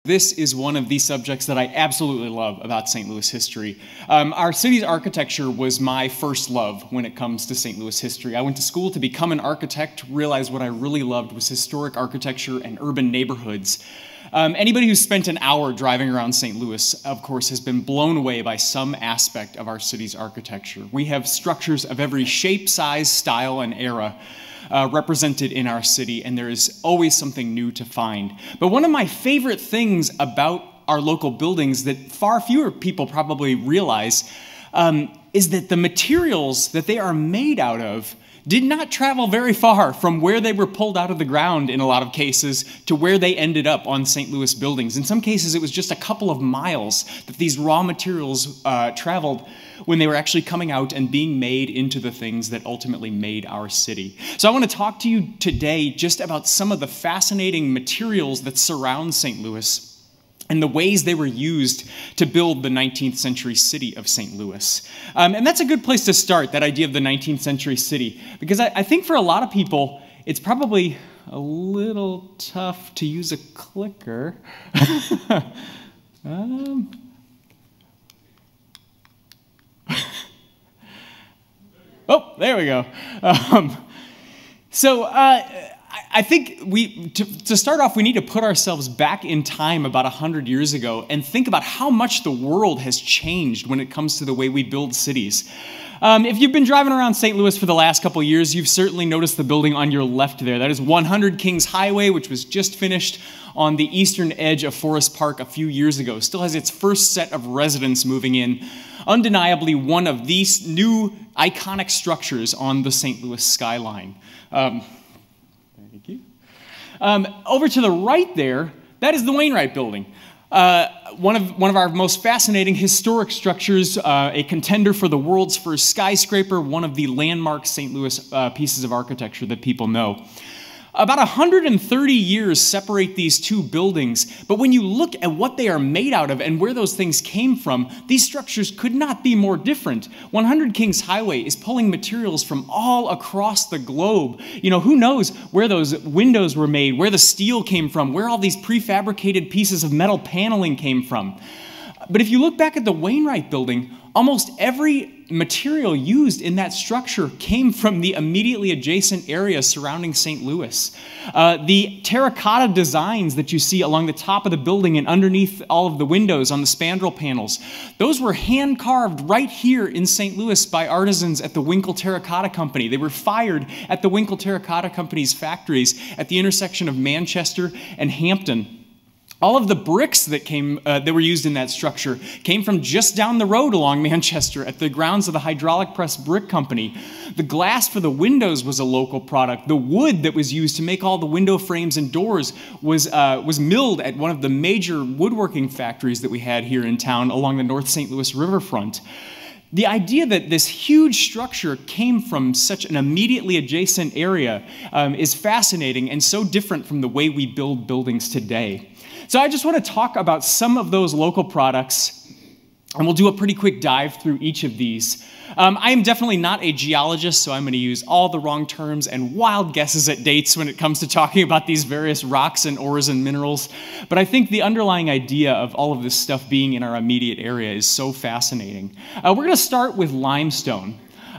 This is one of the subjects that I absolutely love about St. Louis history. Our city's architecture was my first love when it comes to St. Louis history. I went to school to become an architect, realized what I really loved was historic architecture and urban neighborhoods. Anybody who's spent an hour driving around St. Louis, of course, has been blown away by some aspect of our city's architecture. We have structures of every shape, size, style, and era represented in our city, and there is always something new to find. But one of my favorite things about our local buildings that far fewer people probably realize is that the materials that they are made out of did not travel very far from where they were pulled out of the ground in a lot of cases to where they ended up on St. Louis buildings. In some cases, it was just a couple of miles that these raw materials traveled when they were actually coming out and being made into the things that ultimately made our city. So I want to talk to you today just about some of the fascinating materials that surround St. Louis and the ways they were used to build the 19th century city of St. Louis. And that's a good place to start, that idea of the 19th century city, because I think for a lot of people, it's probably a little tough to use a clicker. Oh, there we go. I think to start off, we need to put ourselves back in time about 100 years ago and think about how much the world has changed when it comes to the way we build cities. If you've been driving around St. Louis for the last couple years, you've certainly noticed the building on your left there. That is 100 Kings Highway, which was just finished on the eastern edge of Forest Park a few years ago. Still has its first set of residents moving in. Undeniably one of these new iconic structures on the St. Louis skyline. Thank you. Over to the right there, that is the Wainwright Building. One of our most fascinating historic structures, a contender for the world's first skyscraper, one of the landmark St. Louis pieces of architecture that people know. About 130 years separate these two buildings, but when you look at what they are made out of and where those things came from, these structures could not be more different. 100 Kings Highway is pulling materials from all across the globe. You know, who knows where those windows were made, where the steel came from, where all these prefabricated pieces of metal paneling came from. But if you look back at the Wainwright Building, almost every material used in that structure came from the immediately adjacent area surrounding St. Louis. The terracotta designs that you see along the top of the building and underneath all of the windows on the spandrel panels, those were hand-carved right here in St. Louis by artisans at the Winkle Terracotta Company. They were fired at the Winkle Terracotta Company's factories at the intersection of Manchester and Hampton. All of the bricks that were used in that structure came from just down the road along Manchester at the grounds of the Hydraulic Press Brick Company. The glass for the windows was a local product. The wood that was used to make all the window frames and doors was milled at one of the major woodworking factories that we had here in town along the North St. Louis riverfront. The idea that this huge structure came from such an immediately adjacent area is fascinating and so different from the way we build buildings today. So I just want to talk about some of those local products, and we'll do a pretty quick dive through each of these. I am definitely not a geologist, so I'm going to use all the wrong terms and wild guesses at dates when it comes to talking about these various rocks and ores and minerals. But I think the underlying idea of all of this stuff being in our immediate area is so fascinating. We're going to start with limestone.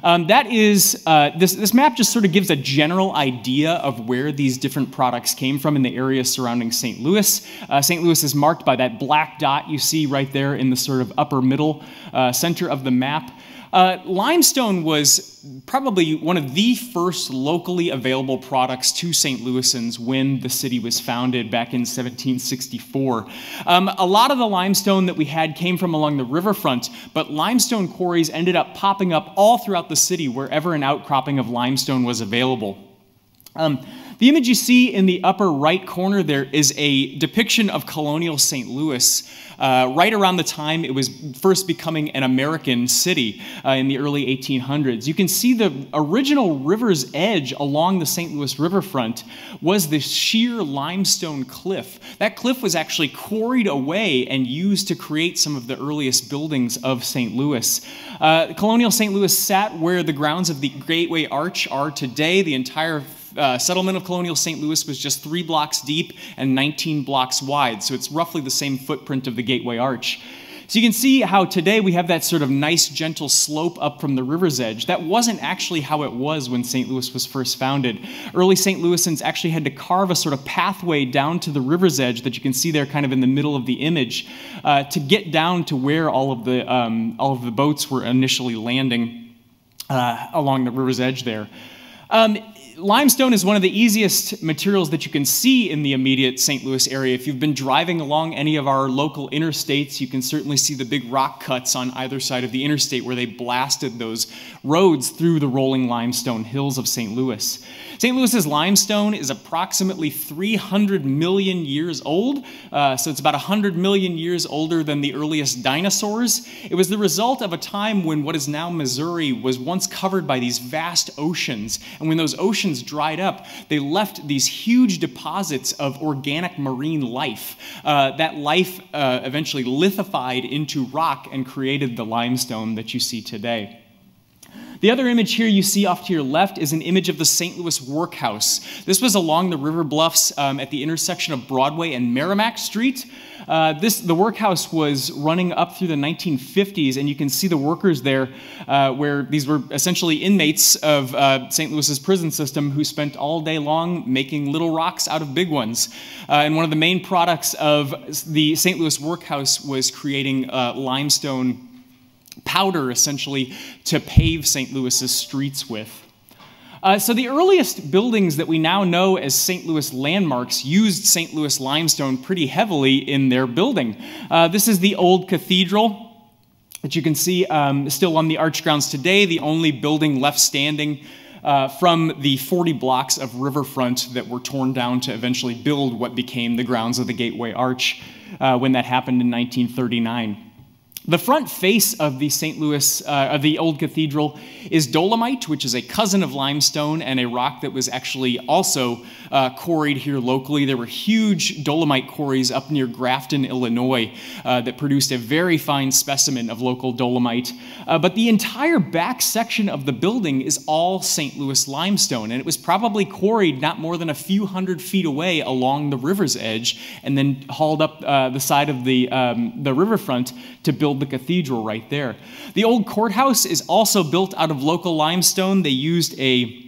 This map just sort of gives a general idea of where these different products came from in the area surrounding St. Louis. St. Louis is marked by that black dot you see right there in the sort of upper middle center of the map. Limestone was probably one of the first locally available products to St. Louisans when the city was founded back in 1764. A lot of the limestone that we had came from along the riverfront, but limestone quarries ended up popping up all throughout the city wherever an outcropping of limestone was available. The image you see in the upper right corner there is a depiction of colonial St. Louis right around the time it was first becoming an American city in the early 1800s. You can see the original river's edge along the St. Louis riverfront was this sheer limestone cliff. That cliff was actually quarried away and used to create some of the earliest buildings of St. Louis. Colonial St. Louis sat where the grounds of the Gateway Arch are today. The entire settlement of colonial St. Louis was just 3 blocks deep and 19 blocks wide, so it's roughly the same footprint of the Gateway Arch. So you can see how today we have that sort of nice, gentle slope up from the river's edge. That wasn't actually how it was when St. Louis was first founded. Early St. Louisans actually had to carve a sort of pathway down to the river's edge that you can see there kind of in the middle of the image to get down to where all of the boats were initially landing along the river's edge there. Limestone is one of the easiest materials that you can see in the immediate St. Louis area. If you've been driving along any of our local interstates, you can certainly see the big rock cuts on either side of the interstate where they blasted those roads through the rolling limestone hills of St. Louis. St. Louis's limestone is approximately 300 million years old, so it's about 100 million years older than the earliest dinosaurs. It was the result of a time when what is now Missouri was once covered by these vast oceans, and when those oceans dried up, they left these huge deposits of organic marine life. That life eventually lithified into rock and created the limestone that you see today. The other image here you see off to your left is an image of the St. Louis Workhouse. This was along the river bluffs at the intersection of Broadway and Merrimack Street. The workhouse was running up through the 1950s, and you can see the workers there where these were essentially inmates of St. Louis's prison system who spent all day long making little rocks out of big ones. And one of the main products of the St. Louis Workhouse was creating limestone powder, essentially, to pave St. Louis's streets with. So the earliest buildings that we now know as St. Louis landmarks used St. Louis limestone pretty heavily in their building. This is the old cathedral that you can see still on the arch grounds today, the only building left standing from the 40 blocks of riverfront that were torn down to eventually build what became the grounds of the Gateway Arch when that happened in 1939. The front face of the St. Louis, of the old cathedral, is dolomite, which is a cousin of limestone and a rock that was actually also quarried here locally. There were huge dolomite quarries up near Grafton, Illinois, that produced a very fine specimen of local dolomite. But the entire back section of the building is all St. Louis limestone, and it was probably quarried not more than a few hundred feet away along the river's edge, and then hauled up the side of the riverfront to build the cathedral right there. The old courthouse is also built out of local limestone. They used a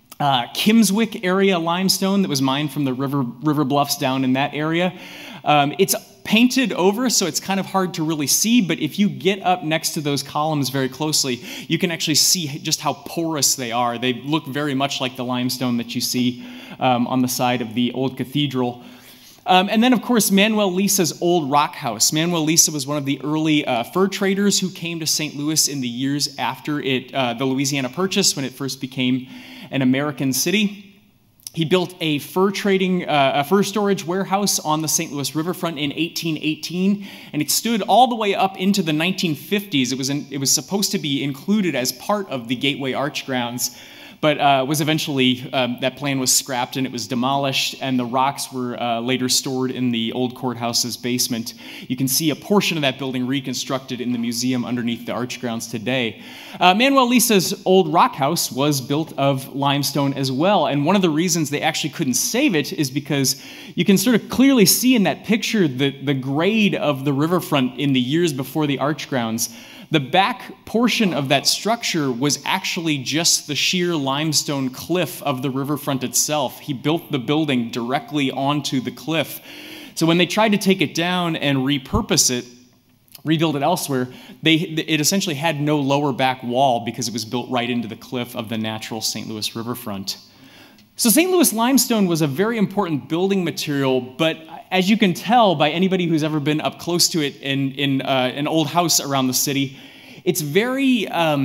Kimswick area limestone that was mined from the river bluffs down in that area. It's painted over, so it's kind of hard to really see, but if you get up next to those columns very closely, you can actually see just how porous they are. They look very much like the limestone that you see on the side of the old cathedral. And then, of course, Manuel Lisa's old rock house. Manuel Lisa was one of the early fur traders who came to St. Louis in the years after the Louisiana Purchase, when it first became an American city. He built a fur storage warehouse on the St. Louis riverfront in 1818, and it stood all the way up into the 1950s. It was supposed to be included as part of the Gateway Arch grounds, but was eventually, that plan was scrapped and it was demolished, and the rocks were later stored in the old courthouse's basement. You can see a portion of that building reconstructed in the museum underneath the arch grounds today. Manuel Lisa's old rock house was built of limestone as well, and one of the reasons they actually couldn't save it is because you can sort of clearly see in that picture the grade of the riverfront in the years before the arch grounds. The back portion of that structure was actually just the sheer limestone cliff of the riverfront itself. He built the building directly onto the cliff. So when they tried to take it down and repurpose it, rebuild it elsewhere, it essentially had no lower back wall because it was built right into the cliff of the natural St. Louis riverfront. So St. Louis limestone was a very important building material, but as you can tell by anybody who's ever been up close to it in an old house around the city, it's very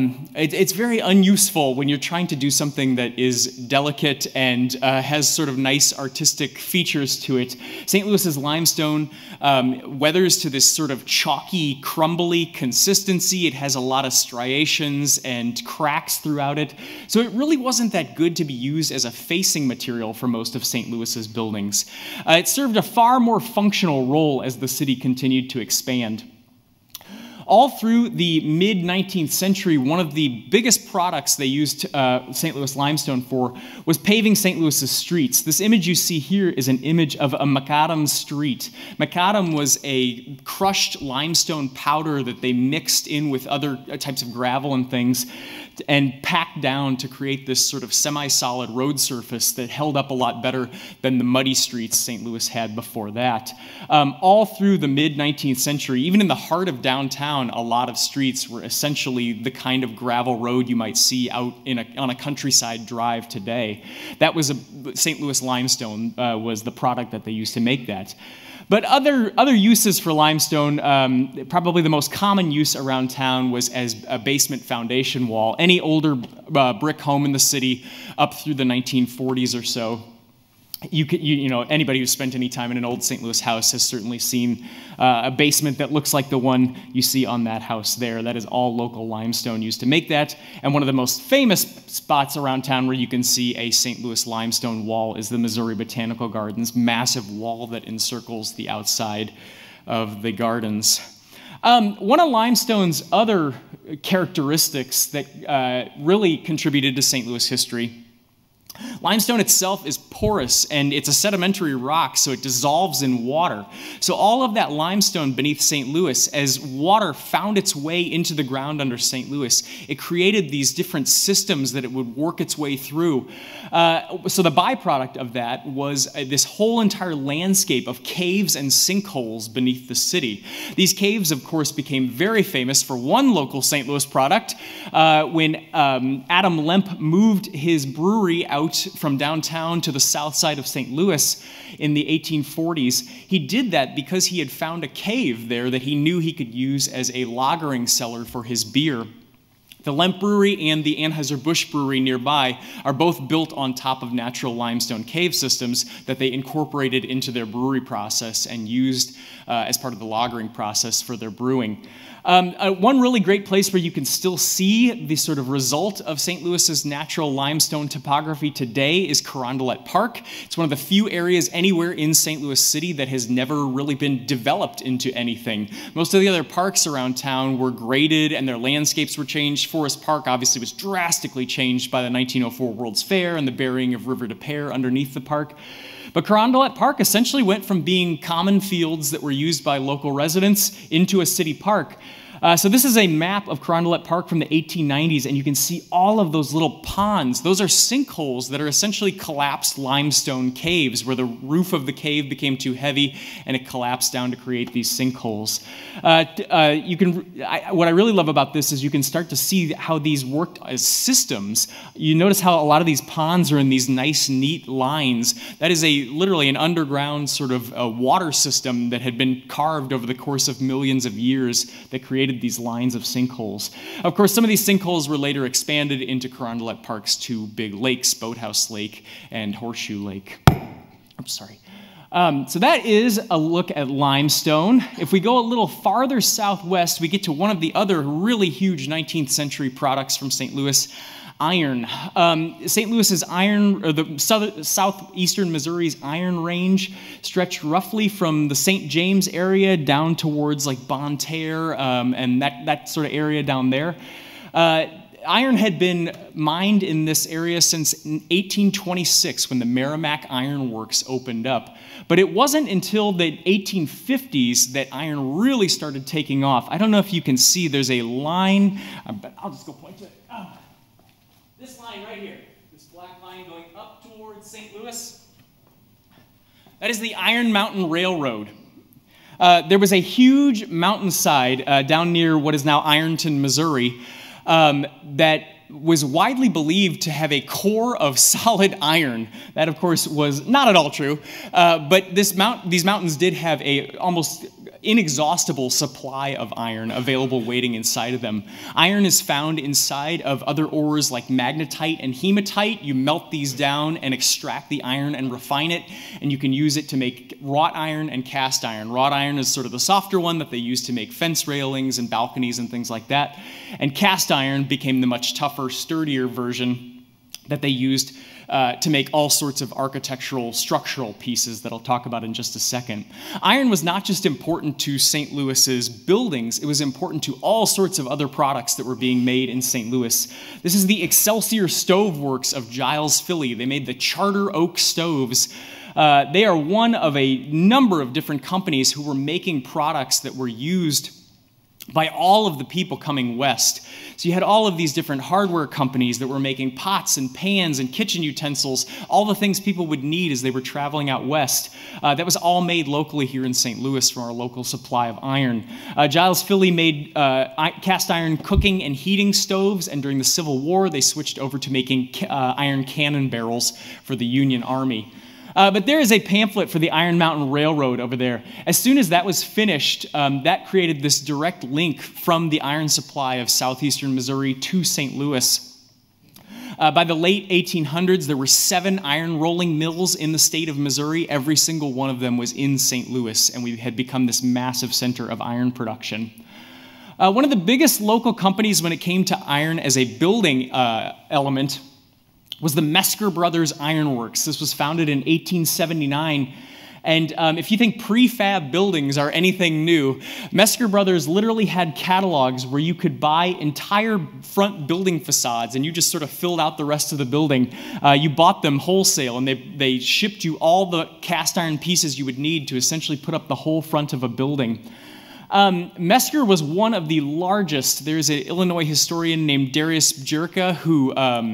unuseful when you're trying to do something that is delicate and has sort of nice artistic features to it. St. Louis's limestone weathers to this sort of chalky, crumbly consistency. It has a lot of striations and cracks throughout it. So it really wasn't that good to be used as a facing material for most of St. Louis's buildings. It served a far more functional role as the city continued to expand. all through the mid-19th century, one of the biggest products they used St. Louis limestone for was paving St. Louis's streets. This image you see here is an image of a macadam street. Macadam was a crushed limestone powder that they mixed in with other types of gravel and things and packed down to create this sort of semi-solid road surface that held up a lot better than the muddy streets St. Louis had before that. All through the mid-19th century, even in the heart of downtown, a lot of streets were essentially the kind of gravel road you might see out on a countryside drive today. That was St. Louis limestone was the product that they used to make that. But other uses for limestone, probably the most common use around town was as a basement foundation wall. Any older brick home in the city up through the 1940s or so, you know, anybody who's spent any time in an old St. Louis house has certainly seen a basement that looks like the one you see on that house there. That is all local limestone used to make that. And one of the most famous spots around town where you can see a St. Louis limestone wall is the Missouri Botanical Gardens, massive wall that encircles the outside of the gardens. One of limestone's other characteristics that really contributed to St. Louis history, limestone itself is porous, and it's a sedimentary rock, so it dissolves in water. So all of that limestone beneath St. Louis, as water found its way into the ground under St. Louis, it created these different systems that it would work its way through. So the byproduct of that was this whole entire landscape of caves and sinkholes beneath the city. These caves, of course, became very famous for one local St. Louis product. When Adam Lemp moved his brewery out from downtown to the south side of St. Louis in the 1840s, he did that because he had found a cave there that he knew he could use as a lagering cellar for his beer. The Lemp Brewery and the Anheuser-Busch Brewery nearby are both built on top of natural limestone cave systems that they incorporated into their brewery process and used as part of the lagering process for their brewing. One really great place where you can still see the sort of result of St. Louis's natural limestone topography today is Carondelet Park. It's one of the few areas anywhere in St. Louis City that has never really been developed into anything. Most of the other parks around town were graded and their landscapes were changed. Forest Park obviously was drastically changed by the 1904 World's Fair and the burying of River des Peres underneath the park. But Carondelet Park essentially went from being common fields that were used by local residents into a city park. So this is a map of Carondelet Park from the 1890s, and you can see all of those little ponds. Those are sinkholes that are essentially collapsed limestone caves where the roof of the cave became too heavy and it collapsed down to create these sinkholes. What I really love about this is you can start to see how these worked as systems. You notice how a lot of these ponds are in these nice, neat lines. That is literally an underground sort of water system that had been carved over the course of millions of years that created these lines of sinkholes. Of course, some of these sinkholes were later expanded into Carondelet Park's two big lakes, Boathouse Lake and Horseshoe Lake. I'm sorry. So that is a look at limestone. If we go a little farther southwest, we get to one of the other really huge 19th century products from St. Louis, iron. St. Louis's iron, or the southeastern Missouri's Iron Range, stretched roughly from the St. James area down towards like Bonne Terre and that sort of area down there. Iron had been mined in this area since 1826 when the Merrimack Iron Works opened up. But it wasn't until the 1850s that iron really started taking off. I don't know if you can see, there's a line, but I'll just go point to it. This line right here, this black line going up towards St. Louis, that is the Iron Mountain Railroad. There was a huge mountainside down near what is now Ironton, Missouri, that was widely believed to have a core of solid iron. That, of course, was not at all true, but these mountains did have a almost inexhaustible supply of iron available waiting inside of them. Iron is found inside of other ores like magnetite and hematite. You melt these down and extract the iron and refine it, and you can use it to make wrought iron and cast iron. Wrought iron is sort of the softer one that they use to make fence railings and balconies and things like that, and cast iron became the much tougher, sturdier version that they used to make all sorts of architectural, structural pieces that I'll talk about in just a second. Iron was not just important to St. Louis's buildings, it was important to all sorts of other products that were being made in St. Louis. This is the Excelsior Stove Works of Giles, Philly. They made the Charter Oak stoves. They are one of a number of different companies who were making products that were used by all of the people coming west. So you had all of these different hardware companies that were making pots and pans and kitchen utensils, all the things people would need as they were traveling out west. That was all made locally here in St. Louis from our local supply of iron. Giles Philly made cast iron cooking and heating stoves, and during the Civil War, they switched over to making iron cannon barrels for the Union Army. But there is a pamphlet for the Iron Mountain Railroad over there. As soon as that was finished, that created this direct link from the iron supply of southeastern Missouri to St. Louis. By the late 1800s, there were 7 iron rolling mills in the state of Missouri. Every single one of them was in St. Louis, and we had become this massive center of iron production. One of the biggest local companies when it came to iron as a building element was the Mesker Brothers Iron Works. This was founded in 1879. And if you think prefab buildings are anything new, Mesker Brothers literally had catalogs where you could buy entire front building facades and you just sort of filled out the rest of the building. You bought them wholesale and they shipped you all the cast iron pieces you would need to essentially put up the whole front of a building. Mesker was one of the largest. There's an Illinois historian named Darius Bjerka who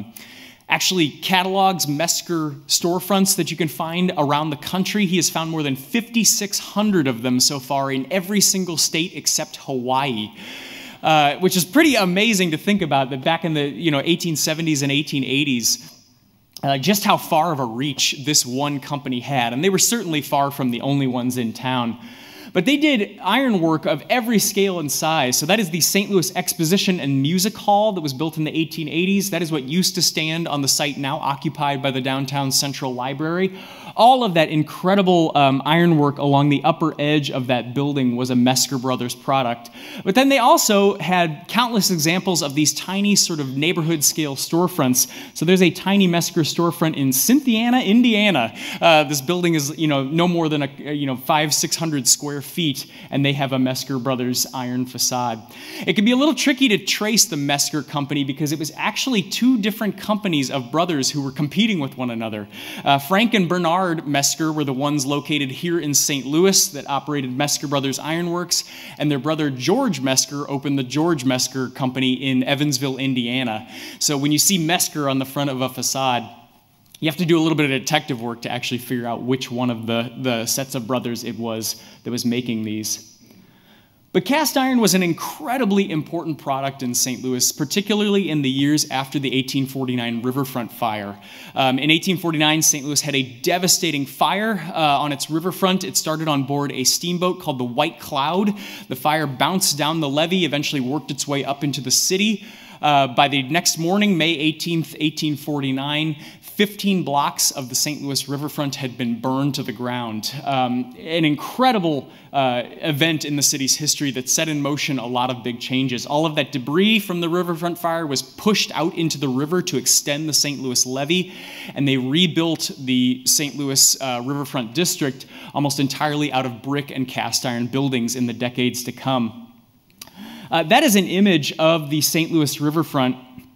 actually catalogs Mesker storefronts that you can find around the country. He has found more than 5,600 of them so far in every single state except Hawaii, which is pretty amazing to think about, that back in the 1870s and 1880s, just how far of a reach this one company had. And they were certainly far from the only ones in town. But they did ironwork of every scale and size. So that is the St. Louis Exposition and Music Hall that was built in the 1880s. That is what used to stand on the site now occupied by the downtown Central Library. All of that incredible ironwork along the upper edge of that building was a Mesker Brothers product. But then they also had countless examples of these tiny sort of neighborhood scale storefronts. So there's a tiny Mesker storefront in Cynthiana, Indiana. This building is no more than 500-600 square feet, and they have a Mesker Brothers iron facade. It can be a little tricky to trace the Mesker company because it was actually 2 different companies of brothers who were competing with one another. Frank and Bernard Mesker were the ones located here in St. Louis that operated Mesker Brothers Ironworks, and their brother George Mesker opened the George Mesker Company in Evansville, Indiana. So when you see Mesker on the front of a facade, you have to do a little bit of detective work to actually figure out which one of the sets of brothers it was that was making these. But cast iron was an incredibly important product in St. Louis, particularly in the years after the 1849 riverfront fire. In 1849, St. Louis had a devastating fire on its riverfront. It started on board a steamboat called the White Cloud. The fire bounced down the levee, eventually worked its way up into the city. By the next morning, May 18th, 1849, 15 blocks of the St. Louis riverfront had been burned to the ground. An incredible event in the city's history that set in motion a lot of big changes. All of that debris from the riverfront fire was pushed out into the river to extend the St. Louis levee, and they rebuilt the St. Louis riverfront district almost entirely out of brick and cast iron buildings in the decades to come. That is an image of the St. Louis riverfront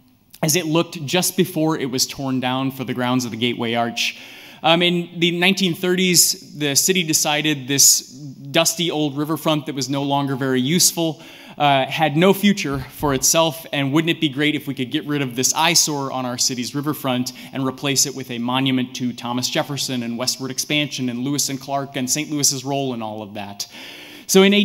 as it looked just before it was torn down for the grounds of the Gateway Arch. In the 1930s, the city decided this dusty old riverfront that was no longer very useful had no future for itself, and wouldn't it be great if we could get rid of this eyesore on our city's riverfront and replace it with a monument to Thomas Jefferson and westward expansion and Lewis and Clark and St. Louis's role in all of that. So in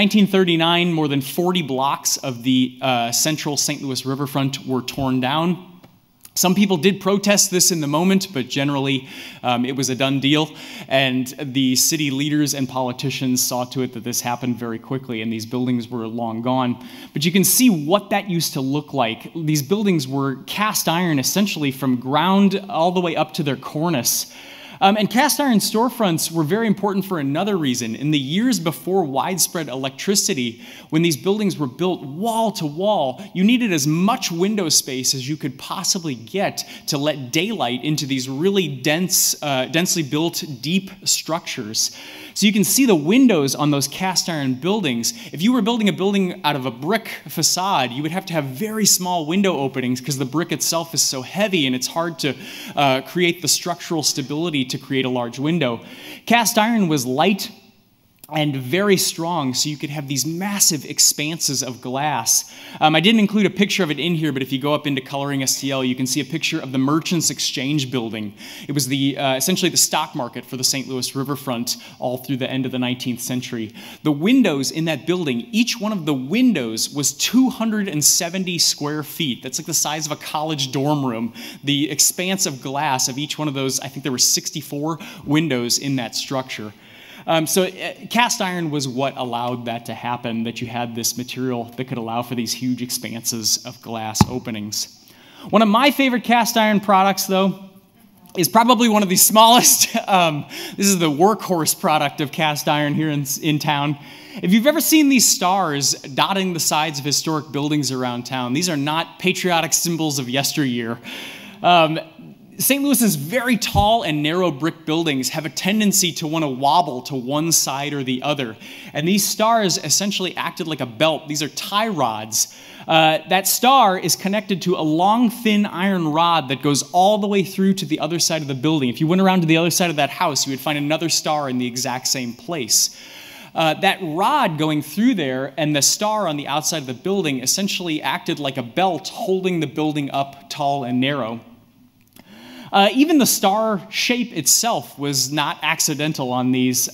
1939, more than 40 blocks of the central St. Louis riverfront were torn down. Some people did protest this in the moment, but generally it was a done deal. And the city leaders and politicians saw to it that this happened very quickly, and these buildings were long gone. But you can see what that used to look like. These buildings were cast iron essentially from ground all the way up to their cornice. And cast iron storefronts were very important for another reason. In the years before widespread electricity, when these buildings were built wall to wall, you needed as much window space as you could possibly get to let daylight into these really densely built, deep structures. So you can see the windows on those cast iron buildings. If you were building a building out of a brick facade, you would have to have very small window openings because the brick itself is so heavy and it's hard to create the structural stability to create a large window. Cast iron was light and very strong, so you could have these massive expanses of glass. I didn't include a picture of it in here, but if you go up into Coloring STL, you can see a picture of the Merchants Exchange building. It was essentially the stock market for the St. Louis riverfront all through the end of the 19th century. The windows in that building, each one of the windows was 270 square feet. That's like the size of a college dorm room. The expanse of glass of each one of those, I think there were 64 windows in that structure. So cast iron was what allowed that to happen, that you had this material that could allow for these huge expanses of glass openings. One of my favorite cast iron products, though, is probably one of the smallest. This is the workhorse product of cast iron here in town. If you've ever seen these stars dotting the sides of historic buildings around town, these are not patriotic symbols of yesteryear. St. Louis's very tall and narrow brick buildings have a tendency to want to wobble to one side or the other. And these stars essentially acted like a belt. These are tie rods. That star is connected to a long, thin iron rod that goes all the way through to the other side of the building. If you went around to the other side of that house, you would find another star in the exact same place. That rod going through there and the star on the outside of the building essentially acted like a belt holding the building up tall and narrow. Even the star shape itself was not accidental on these.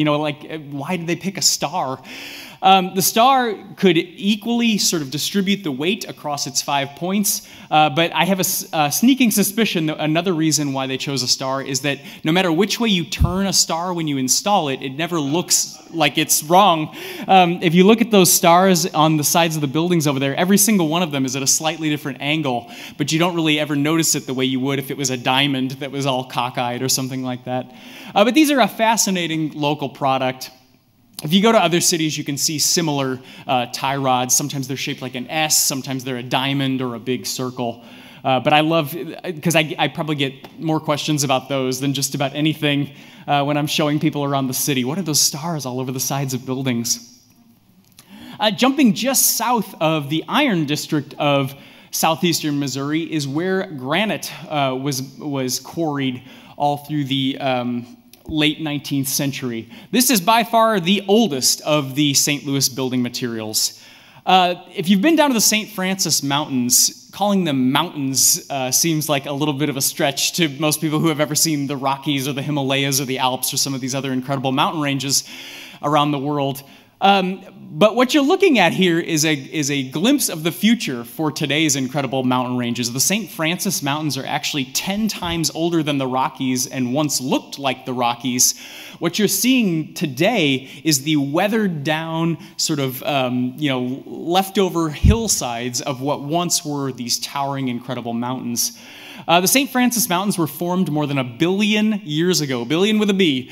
Why did they pick a star? The star could equally sort of distribute the weight across its 5 points, but I have a sneaking suspicion that another reason why they chose a star is that no matter which way you turn a star when you install it, it never looks like it's wrong. If you look at those stars on the sides of the buildings over there, every single one of them is at a slightly different angle, but you don't really ever notice it the way you would if it was a diamond that was all cockeyed or something like that. But these are a fascinating local product. If you go to other cities, you can see similar tie rods. Sometimes they're shaped like an S, sometimes they're a diamond or a big circle. But I love, because I probably get more questions about those than just about anything when I'm showing people around the city. What are those stars all over the sides of buildings? Jumping just south of the iron district of southeastern Missouri is where granite was quarried all through the late 19th century. This is by far the oldest of the St. Louis building materials. If you've been down to the St. Francis Mountains, calling them mountains seems like a little bit of a stretch to most people who have ever seen the Rockies or the Himalayas or the Alps or some of these other incredible mountain ranges around the world. But what you're looking at here is a glimpse of the future for today's incredible mountain ranges. The St. Francis Mountains are actually 10 times older than the Rockies and once looked like the Rockies. What you're seeing today is the weathered down sort of leftover hillsides of what once were these towering incredible mountains. The St. Francis Mountains were formed more than 1 billion years ago, billion with a B.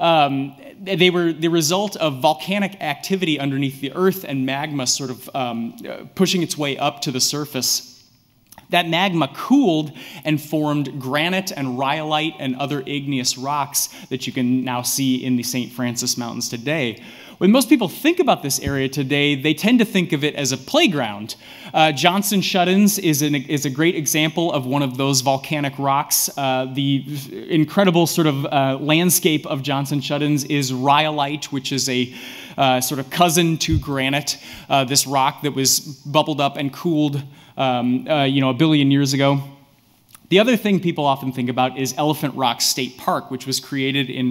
They were the result of volcanic activity underneath the earth and magma sort of pushing its way up to the surface. That magma cooled and formed granite and rhyolite and other igneous rocks that you can now see in the St. Francis Mountains today. When most people think about this area today, they tend to think of it as a playground. Johnson Shut-ins is a great example of one of those volcanic rocks. The incredible sort of landscape of Johnson Shut-ins is rhyolite, which is a sort of cousin to granite, this rock that was bubbled up and cooled 1 billion years ago. The other thing people often think about is Elephant Rock State Park, which was created in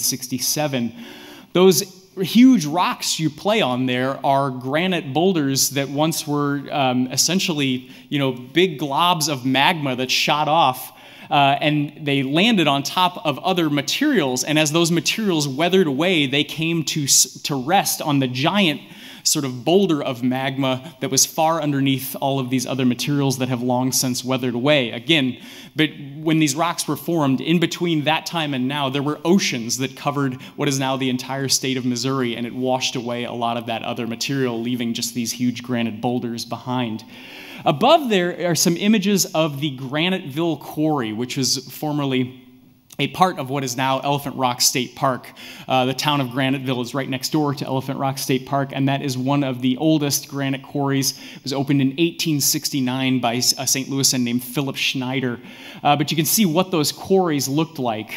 1967. Those huge rocks you play on there are granite boulders that once were essentially, big globs of magma that shot off, and they landed on top of other materials. And as those materials weathered away, they came to rest on the giant sort of boulder of magma that was far underneath all of these other materials that have long since weathered away. Again, but when these rocks were formed, in between that time and now, there were oceans that covered what is now the entire state of Missouri, and it washed away a lot of that other material, leaving just these huge granite boulders behind. Above there are some images of the Graniteville Quarry, which was formerly a part of what is now Elephant Rock State Park. The town of Graniteville is right next door to Elephant Rock State Park, and that is one of the oldest granite quarries. It was opened in 1869 by a St. Louisan named Philip Schneider. But you can see what those quarries looked like.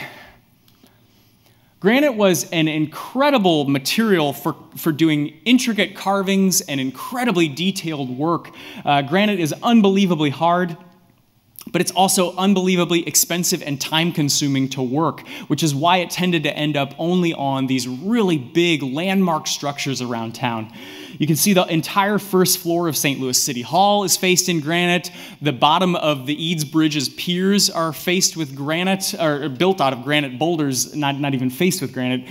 Granite was an incredible material for doing intricate carvings and incredibly detailed work. Granite is unbelievably hard, but it's also unbelievably expensive and time-consuming to work, which is why it tended to end up only on these really big landmark structures around town. You can see the entire first floor of St. Louis City Hall is faced in granite. The bottom of the Eads Bridge's piers are faced with granite, or built out of granite boulders, not even faced with granite.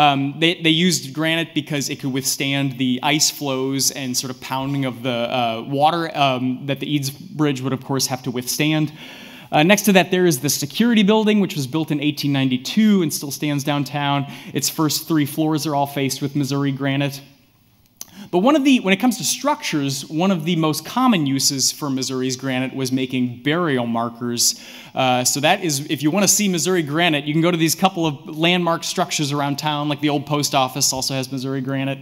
They used granite because it could withstand the ice flows and sort of pounding of the water that the Eads Bridge would, of course, have to withstand. Next to that, there is the Security Building, which was built in 1892 and still stands downtown. Its first 3 floors are all faced with Missouri granite. But when it comes to structures, one of the most common uses for Missouri's granite was making burial markers. So that is, if you want to see Missouri granite, you can go to these couple of landmark structures around town, like the old post office also has Missouri granite.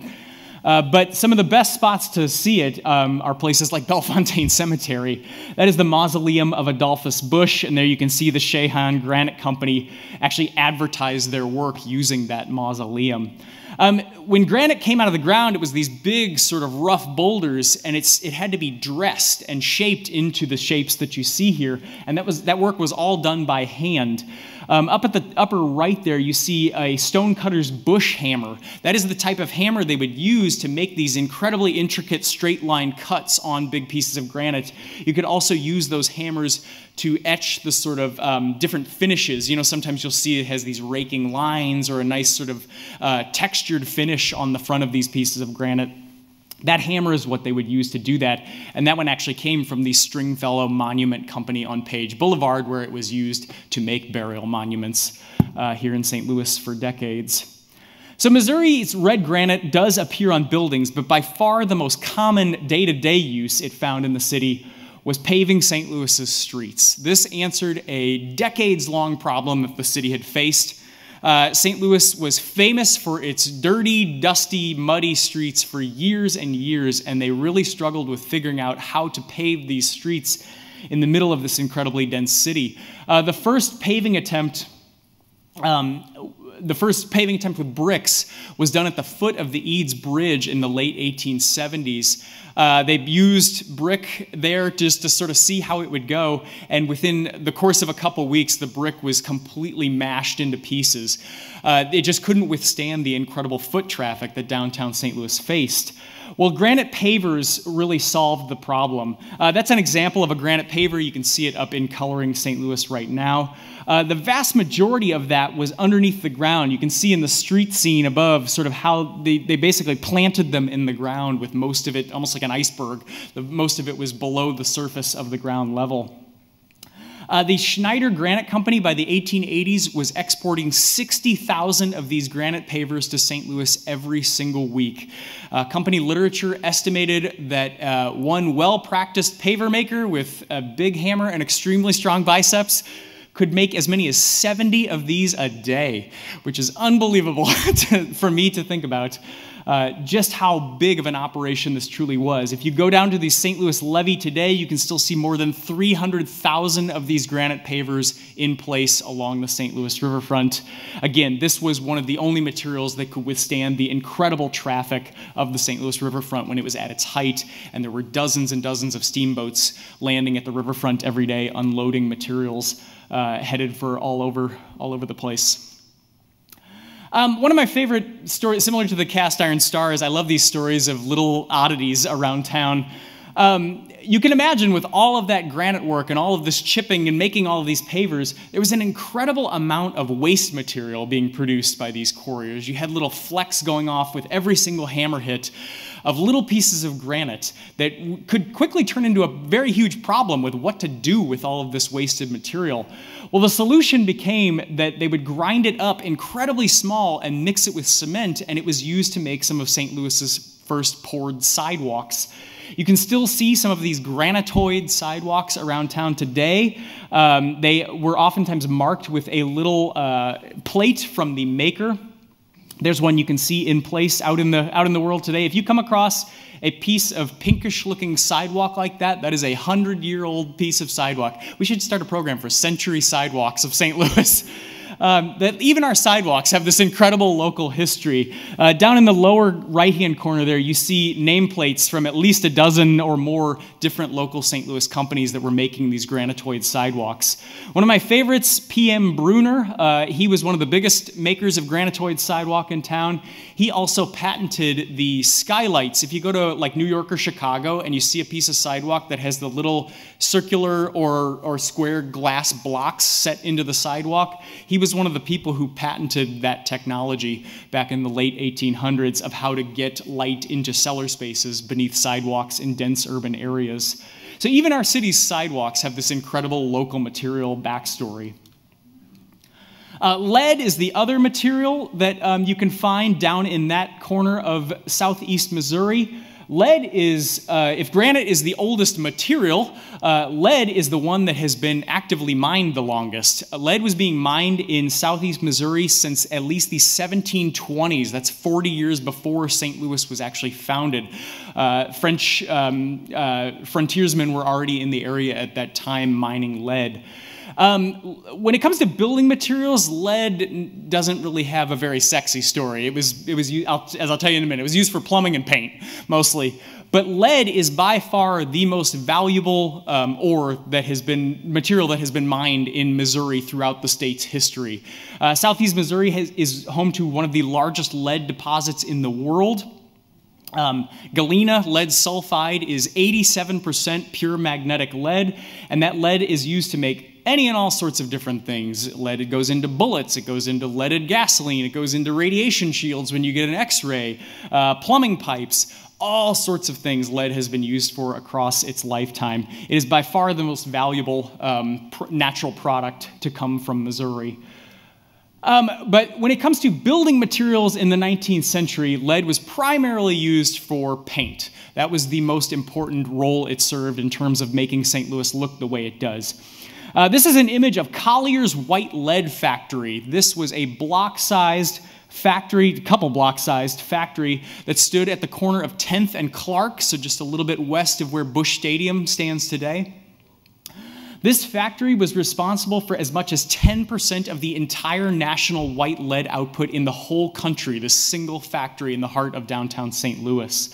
But some of the best spots to see it are places like Bellefontaine Cemetery. That is the mausoleum of Adolphus Busch, and there you can see the Shehan Granite Company actually advertise their work using that mausoleum. When granite came out of the ground, it was these big sort of rough boulders, and it had to be dressed and shaped into the shapes that you see here, and that work was all done by hand. Up at the upper right there, you see a stonecutter's bush hammer. That is the type of hammer they would use to make these incredibly intricate straight-line cuts on big pieces of granite. You could also use those hammers to etch the sort of different finishes. You know, sometimes you'll see it has these raking lines or a nice sort of textured finish on the front of these pieces of granite. That hammer is what they would use to do that, and that one actually came from the Stringfellow Monument Company on Page Boulevard, where it was used to make burial monuments here in St. Louis for decades. So Missouri's red granite does appear on buildings, but by far the most common day-to-day use it found in the city was paving St. Louis's streets. This answered a decades-long problem that the city had faced. St. Louis was famous for its dirty, dusty, muddy streets for years and years, and they really struggled with figuring out how to pave these streets in the middle of this incredibly dense city. The first paving attempt with bricks was done at the foot of the Eads Bridge in the late 1870s. They used brick there just to sort of see how it would go, and within the course of a couple weeks, the brick was completely mashed into pieces. It just couldn't withstand the incredible foot traffic that downtown St. Louis faced. Well, granite pavers really solved the problem. That's an example of a granite paver. You can see it up in Coloring St. Louis right now. The vast majority of that was underneath the ground. You can see in the street scene above sort of how they basically planted them in the ground, with most of it almost like an iceberg. Most of it was below the surface of the ground level. The Schneider Granite Company by the 1880s was exporting 60,000 of these granite pavers to St. Louis every single week. Company literature estimated that one well-practiced paver maker with a big hammer and extremely strong biceps could make as many as 70 of these a day, which is unbelievable for me to think about. Just how big of an operation this truly was. If you go down to the St. Louis levee today, you can still see more than 300,000 of these granite pavers in place along the St. Louis riverfront. Again, this was one of the only materials that could withstand the incredible traffic of the St. Louis riverfront when it was at its height, and there were dozens and dozens of steamboats landing at the riverfront every day, unloading materials headed for all over the place. One of my favorite stories, similar to the cast iron star, is I love these stories of little oddities around town. You can imagine with all of that granite work and all of this chipping and making all of these pavers, there was an incredible amount of waste material being produced by these quarriers. You had little flecks going off with every single hammer hit. of little pieces of granite that could quickly turn into a very huge problem with what to do with all of this wasted material. Well, the solution became that they would grind it up incredibly small and mix it with cement, and it was used to make some of St. Louis's first poured sidewalks. You can still see some of these granitoid sidewalks around town today. They were oftentimes marked with a little plate from the maker. There's one you can see in place out in the world today. If you come across a piece of pinkish-looking sidewalk like that, that is a 100-year-old piece of sidewalk. We should start a program for century sidewalks of St. Louis. That even our sidewalks have this incredible local history. Down in the lower right-hand corner there, you see nameplates from at least a dozen or more different local St. Louis companies that were making these granitoid sidewalks. One of my favorites, P.M. Bruner, he was one of the biggest makers of granitoid sidewalk in town. He also patented the skylights. If you go to like New York or Chicago and you see a piece of sidewalk that has the little circular or square glass blocks set into the sidewalk, he was one of the people who patented that technology back in the late 1800s of how to get light into cellar spaces beneath sidewalks in dense urban areas. So even our city's sidewalks have this incredible local material backstory. Lead is the other material that you can find down in that corner of southeast Missouri. Lead is, if granite is the oldest material, lead is the one that has been actively mined the longest. Lead was being mined in southeast Missouri since at least the 1720s. That's 40 years before St. Louis was actually founded. French frontiersmen were already in the area at that time mining lead. When it comes to building materials, lead doesn't really have a very sexy story. It was as I'll tell you in a minute, it was used for plumbing and paint, mostly. But lead is by far the most valuable material that has been mined in Missouri throughout the state's history. Southeast Missouri is home to one of the largest lead deposits in the world. Galena lead sulfide is 87% pure magnetic lead, and that lead is used to make any and all sorts of different things. Lead, it goes into bullets, it goes into leaded gasoline, it goes into radiation shields when you get an X-ray, plumbing pipes, all sorts of things lead has been used for across its lifetime. It is by far the most valuable natural product to come from Missouri. But when it comes to building materials in the 19th century, lead was primarily used for paint. That was the most important role it served in terms of making St. Louis look the way it does. This is an image of Collier's White Lead Factory. This was a block-sized factory, a couple block-sized factory that stood at the corner of 10th and Clark, so just a little bit west of where Busch Stadium stands today. This factory was responsible for as much as 10% of the entire national white lead output in the whole country, this single factory in the heart of downtown St. Louis.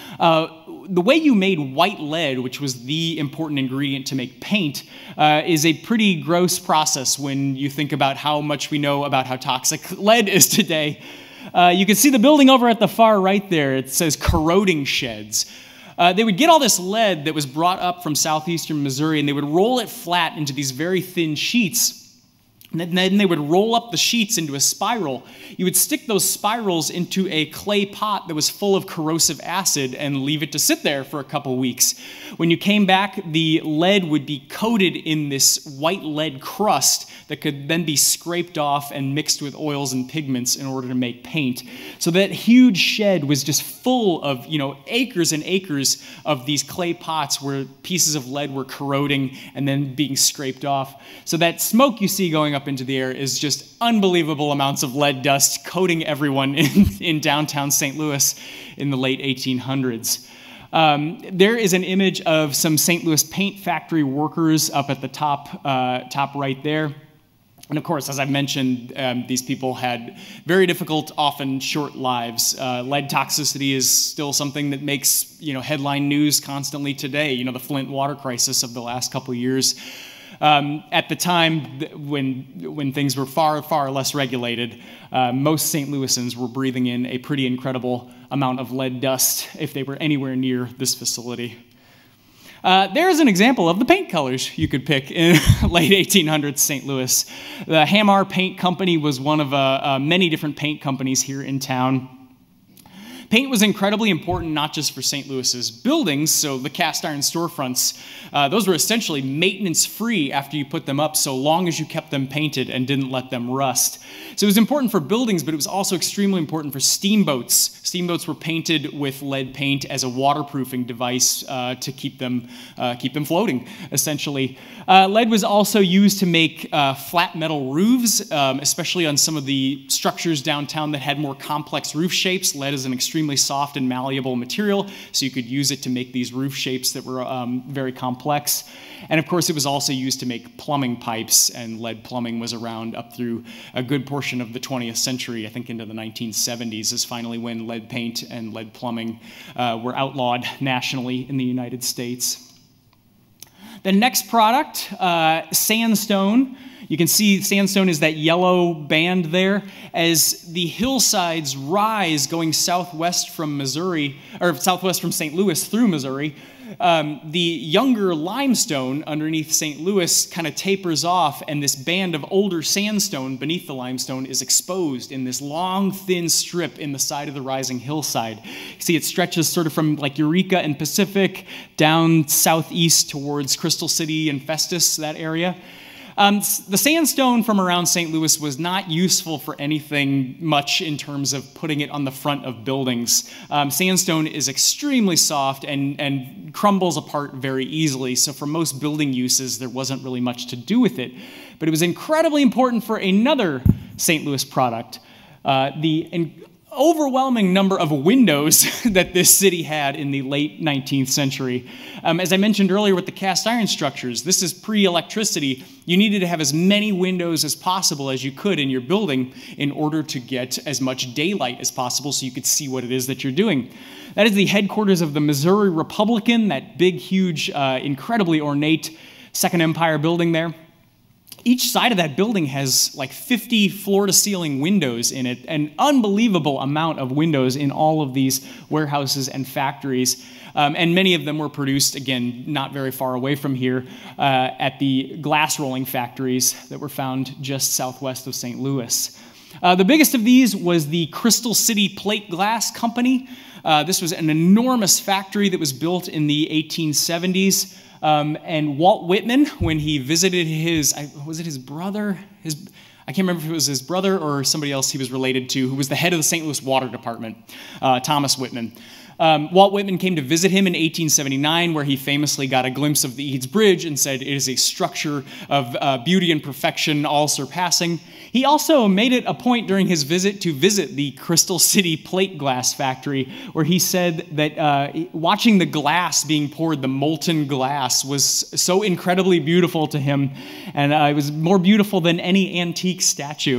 The way you made white lead, which was the important ingredient to make paint, is a pretty gross process when you think about how much we know about how toxic lead is today. You can see the building over at the far right there. It says corroding sheds. They would get all this lead that was brought up from southeastern Missouri, and they would roll it flat into these very thin sheets. And then they would roll up the sheets into a spiral. You would stick those spirals into a clay pot that was full of corrosive acid and leave it to sit there for a couple weeks. When you came back, the lead would be coated in this white lead crust that could then be scraped off and mixed with oils and pigments in order to make paint. So that huge shed was just full of, acres and acres of these clay pots where pieces of lead were corroding and then being scraped off. So that smoke you see going up into the air is just unbelievable amounts of lead dust coating everyone in downtown St. Louis in the late 1800s. There is an image of some St. Louis paint factory workers up at the top right there. And of course, as I mentioned, these people had very difficult, often short lives. Lead toxicity is still something that makes headline news constantly today. The Flint water crisis of the last couple of years. At the time when things were far, far less regulated, most St. Louisans were breathing in a pretty incredible amount of lead dust if they were anywhere near this facility. There's an example of the paint colors you could pick in late 1800s St. Louis. The Hamar Paint Company was one of many different paint companies here in town. Paint was incredibly important, not just for St. Louis's buildings, so the cast iron storefronts, those were essentially maintenance-free after you put them up, so long as you kept them painted and didn't let them rust. So it was important for buildings, but it was also extremely important for steamboats. Steamboats were painted with lead paint as a waterproofing device to keep them floating, essentially. Lead was also used to make flat metal roofs, especially on some of the structures downtown that had more complex roof shapes. Lead is an extremely soft and malleable material, so you could use it to make these roof shapes that were very complex. And of course, it was also used to make plumbing pipes, and lead plumbing was around up through a good portion of the 20th century. I think into the 1970s is finally when lead paint and lead plumbing were outlawed nationally in the United States. The next product, sandstone. You can see sandstone is that yellow band there. As the hillsides rise going southwest from Missouri, or southwest from St. Louis through Missouri, the younger limestone underneath St. Louis kind of tapers off, and this band of older sandstone beneath the limestone is exposed in this long, thin strip in the side of the rising hillside. You see it stretches sort of from like Eureka and Pacific down southeast towards Crystal City and Festus, that area. The sandstone from around St. Louis was not useful for anything much in terms of putting it on the front of buildings. Sandstone is extremely soft and crumbles apart very easily, so for most building uses, there wasn't really much to do with it. But it was incredibly important for another St. Louis product, the overwhelming number of windows that this city had in the late 19th century. As I mentioned earlier with the cast iron structures, this is pre-electricity. You needed to have as many windows as possible as you could in your building in order to get as much daylight as possible so you could see what it is that you're doing. That is the headquarters of the Missouri Republican, that big, huge, incredibly ornate Second Empire building there. Each side of that building has like 50 floor-to-ceiling windows in it, an unbelievable amount of windows in all of these warehouses and factories. And many of them were produced, again, not very far away from here, at the glass rolling factories that were found just southwest of St. Louis. The biggest of these was the Crystal City Plate Glass Company. This was an enormous factory that was built in the 1870s. And Walt Whitman, when he visited was it his brother? I can't remember if it was his brother or somebody else he was related to, who was the head of the St. Louis Water Department, Thomas Whitman. Walt Whitman came to visit him in 1879, where he famously got a glimpse of the Eads Bridge and said, "It is a structure of beauty and perfection, all surpassing." He also made it a point during his visit to visit the Crystal City Plate Glass Factory, where he said that watching the glass being poured, the molten glass, was so incredibly beautiful to him, and it was more beautiful than any antique statue.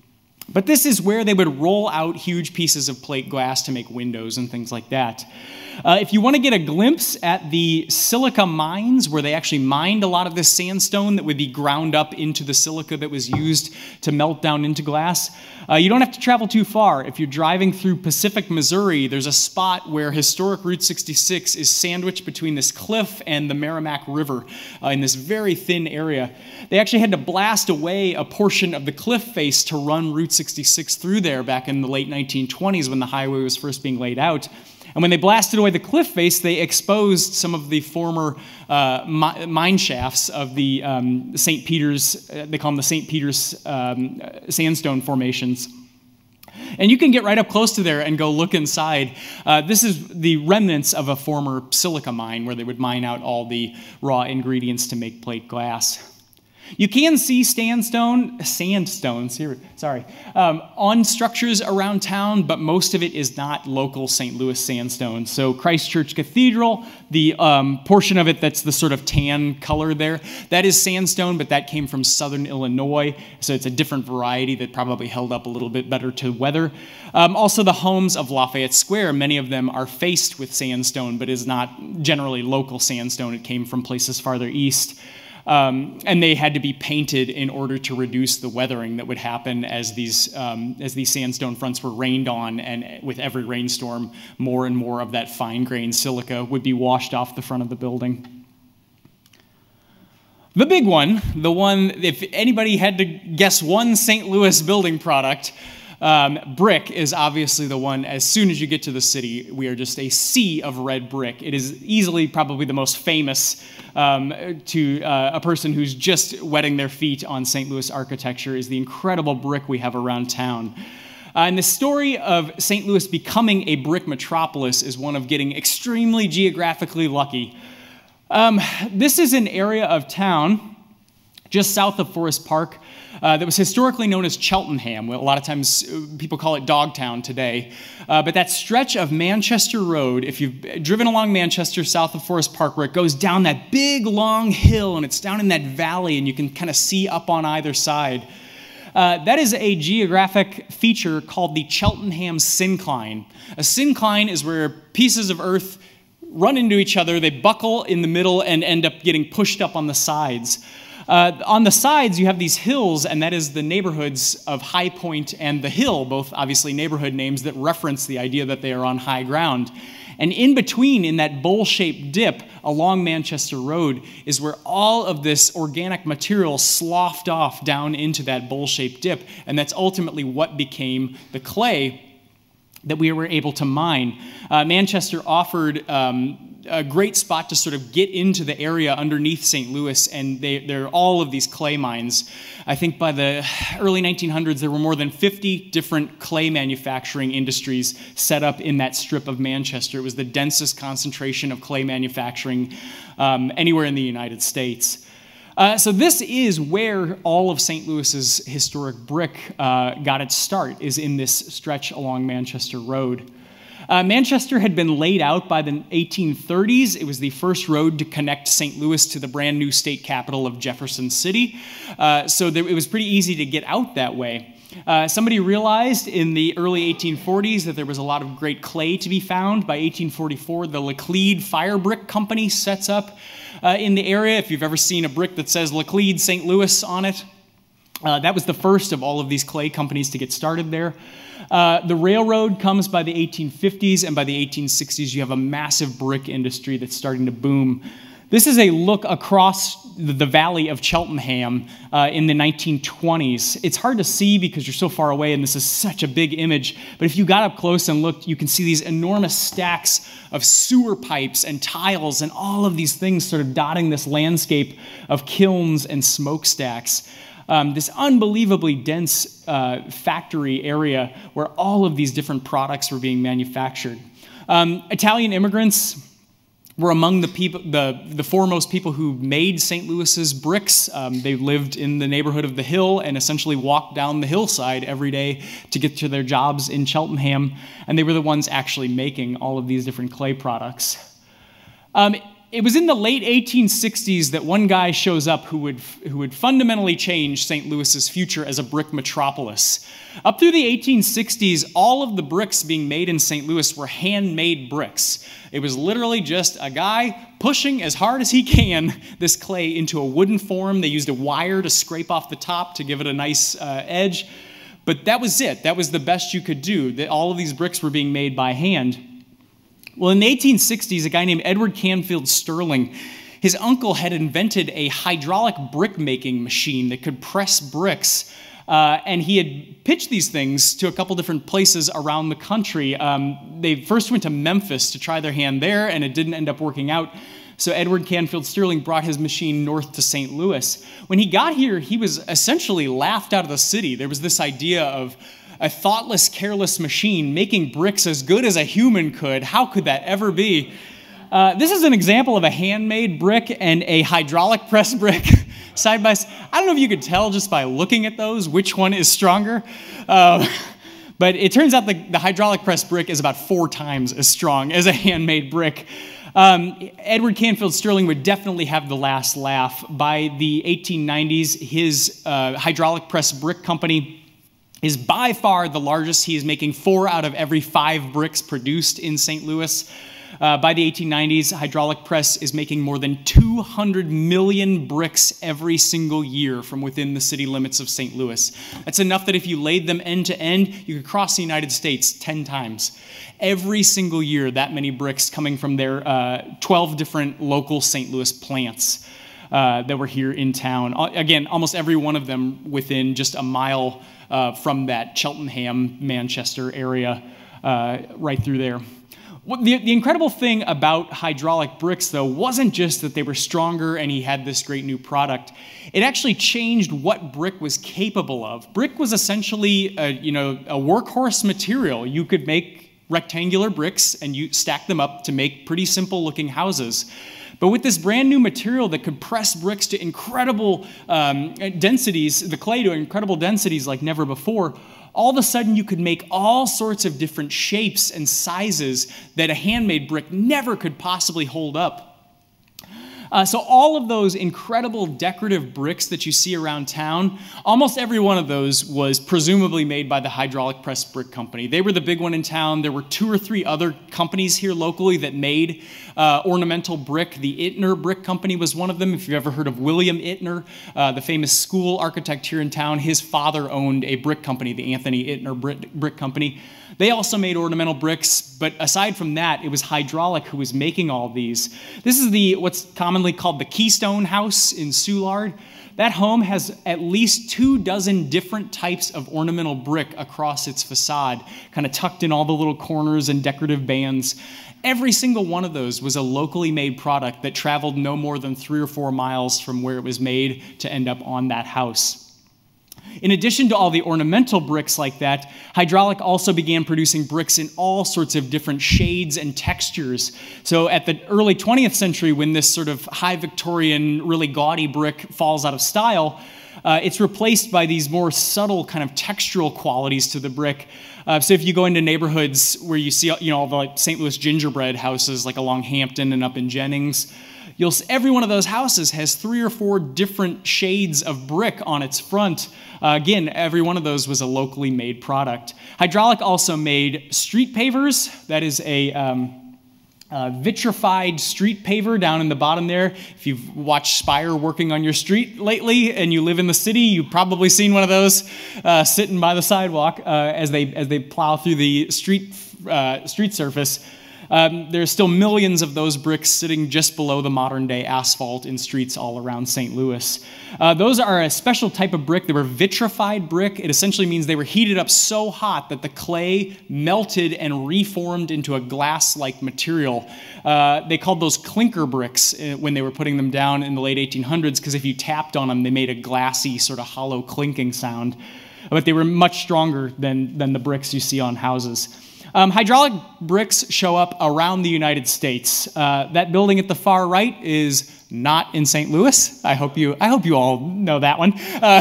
But this is where they would roll out huge pieces of plate glass to make windows and things like that. If you want to get a glimpse at the silica mines, where they actually mined a lot of this sandstone that would be ground up into the silica that was used to melt down into glass, you don't have to travel too far. If you're driving through Pacific, Missouri, there's a spot where historic Route 66 is sandwiched between this cliff and the Merrimack River in this very thin area. They actually had to blast away a portion of the cliff face to run Route 66 through there back in the late 1920s when the highway was first being laid out. And when they blasted away the cliff face, they exposed some of the former mine shafts of the St. Peter's, they call them the St. Peter's sandstone formations. And you can get right up close to there and go look inside. This is the remnants of a former silica mine where they would mine out all the raw ingredients to make plate glass. You can see sandstone on structures around town, but most of it is not local St. Louis sandstone. So Christ Church Cathedral, the portion of it that's the sort of tan color there, that is sandstone, but that came from southern Illinois, so it's a different variety that probably held up a little bit better to weather. Also the homes of Lafayette Square, many of them are faced with sandstone, but is not generally local sandstone. It came from places farther east. And they had to be painted in order to reduce the weathering that would happen as these sandstone fronts were rained on, and with every rainstorm, more and more of that fine-grained silica would be washed off the front of the building. The big one, the one, if anybody had to guess one St. Louis building product, Brick is obviously the one, as soon as you get to the city, we are just a sea of red brick. It is easily probably the most famous to a person who's just wetting their feet on St. Louis architecture is the incredible brick we have around town. And the story of St. Louis becoming a brick metropolis is one of getting extremely geographically lucky. This is an area of town just south of Forest Park that was historically known as Cheltenham. A lot of times people call it Dogtown today. But that stretch of Manchester Road, if you've driven along Manchester south of Forest Park, where it goes down that big long hill and it's down in that valley and you can kind of see up on either side, that is a geographic feature called the Cheltenham syncline. A syncline is where pieces of earth run into each other, they buckle in the middle and end up getting pushed up on the sides. On the sides, you have these hills, and that is the neighborhoods of High Point and the Hill, both obviously neighborhood names that reference the idea that they are on high ground. And in between, in that bowl-shaped dip along Manchester Road, is where all of this organic material sloughed off down into that bowl-shaped dip, and that's ultimately what became the clay that we were able to mine. Manchester offered a great spot to sort of get into the area underneath St. Louis, and there are all of these clay mines. I think by the early 1900s, there were more than 50 different clay manufacturing industries set up in that strip of Manchester. It was the densest concentration of clay manufacturing anywhere in the United States. So this is where all of St. Louis's historic brick got its start, is in this stretch along Manchester Road. Manchester had been laid out by the 1830s. It was the first road to connect St. Louis to the brand new state capital of Jefferson City. So it was pretty easy to get out that way. Somebody realized in the early 1840s that there was a lot of great clay to be found. By 1844, the Laclede Fire Brick Company sets up in the area. If you've ever seen a brick that says Laclede St. Louis on it, that was the first of all of these clay companies to get started there. The railroad comes by the 1850s, and by the 1860s, you have a massive brick industry that's starting to boom. This is a look across the valley of Cheltenham in the 1920s. It's hard to see because you're so far away, and this is such a big image, but if you got up close and looked, you can see these enormous stacks of sewer pipes and tiles and all of these things sort of dotting this landscape of kilns and smokestacks. This unbelievably dense factory area where all of these different products were being manufactured. Italian immigrants were among the foremost people who made St. Louis's bricks. They lived in the neighborhood of the Hill and essentially walked down the hillside every day to get to their jobs in Cheltenham, and they were the ones actually making all of these different clay products. It was in the late 1860s that one guy shows up who would fundamentally change St. Louis's future as a brick metropolis. Up through the 1860s, all of the bricks being made in St. Louis were handmade bricks. It was literally just a guy pushing as hard as he can this clay into a wooden form. They used a wire to scrape off the top to give it a nice edge. But that was it. That was the best you could do. All of these bricks were being made by hand. Well, in the 1860s, a guy named Edward Canfield Sterling, his uncle had invented a hydraulic brick-making machine that could press bricks, and he had pitched these things to a couple different places around the country. They first went to Memphis to try their hand there, and it didn't end up working out. So Edward Canfield Sterling brought his machine north to St. Louis. When he got here, he was essentially laughed out of the city. There was this idea of a thoughtless, careless machine making bricks as good as a human could. How could that ever be? This is an example of a handmade brick and a hydraulic press brick side by side. I don't know if you could tell just by looking at those which one is stronger. But it turns out the hydraulic press brick is about 4 times as strong as a handmade brick. Edward Canfield Sterling would definitely have the last laugh. By the 1890s, his hydraulic press brick company is by far the largest. He is making 4 out of every 5 bricks produced in St. Louis. By the 1890s, hydraulic press is making more than 200 million bricks every single year from within the city limits of St. Louis. That's enough that if you laid them end to end, you could cross the United States 10 times. Every single year, that many bricks coming from their 12 different local St. Louis plants. that were here in town. Again, almost every one of them within just a mile from that Cheltenham, Manchester area, right through there. Well, the incredible thing about hydraulic bricks, though, wasn't just that they were stronger and he had this great new product. It actually changed what brick was capable of. Brick was essentially a workhorse material. You could make rectangular bricks and you stack them up to make pretty simple looking houses. But with this brand new material that could press bricks to incredible densities, the clay to incredible densities like never before, all of a sudden you could make all sorts of different shapes and sizes that a handmade brick never could possibly hold up. So all of those incredible decorative bricks that you see around town, almost every one of those was presumably made by the Hydraulic Press Brick Company. They were the big one in town. There were 2 or 3 other companies here locally that made ornamental brick. The Ittner Brick Company was one of them. If you've ever heard of William Ittner, the famous school architect here in town, his father owned a brick company, the Anthony Ittner Brick Company. They also made ornamental bricks, but aside from that, it was Hydraulic who was making all these. This is what's commonly called the Keystone House in Soulard. That home has at least 24 different types of ornamental brick across its facade, kind of tucked in all the little corners and decorative bands. Every single one of those was a locally made product that traveled no more than 3 or 4 miles from where it was made to end up on that house. In addition to all the ornamental bricks like that, Hydraulic also began producing bricks in all sorts of different shades and textures. So at the early 20th century, when this sort of high Victorian, really gaudy brick falls out of style, it's replaced by these more subtle kind of textural qualities to the brick. So if you go into neighborhoods where you see all the like St. Louis gingerbread houses like along Hampton and up in Jennings, every one of those houses has 3 or 4 different shades of brick on its front. Again, every one of those was a locally made product. Hydraulic also made street pavers. That is a vitrified street paver down in the bottom there. If you've watched Spire working on your street lately and you live in the city, you've probably seen one of those sitting by the sidewalk as they plow through the street surface. There's still millions of those bricks sitting just below the modern-day asphalt in streets all around St. Louis. Those are a special type of brick. They were vitrified brick. It essentially means they were heated up so hot that the clay melted and reformed into a glass-like material. They called those clinker bricks when they were putting them down in the late 1800s because if you tapped on them, they made a glassy, sort of hollow clinking sound. But they were much stronger than the bricks you see on houses. Hydraulic bricks show up around the United States. That building at the far right is not in St. Louis. I hope you all know that one.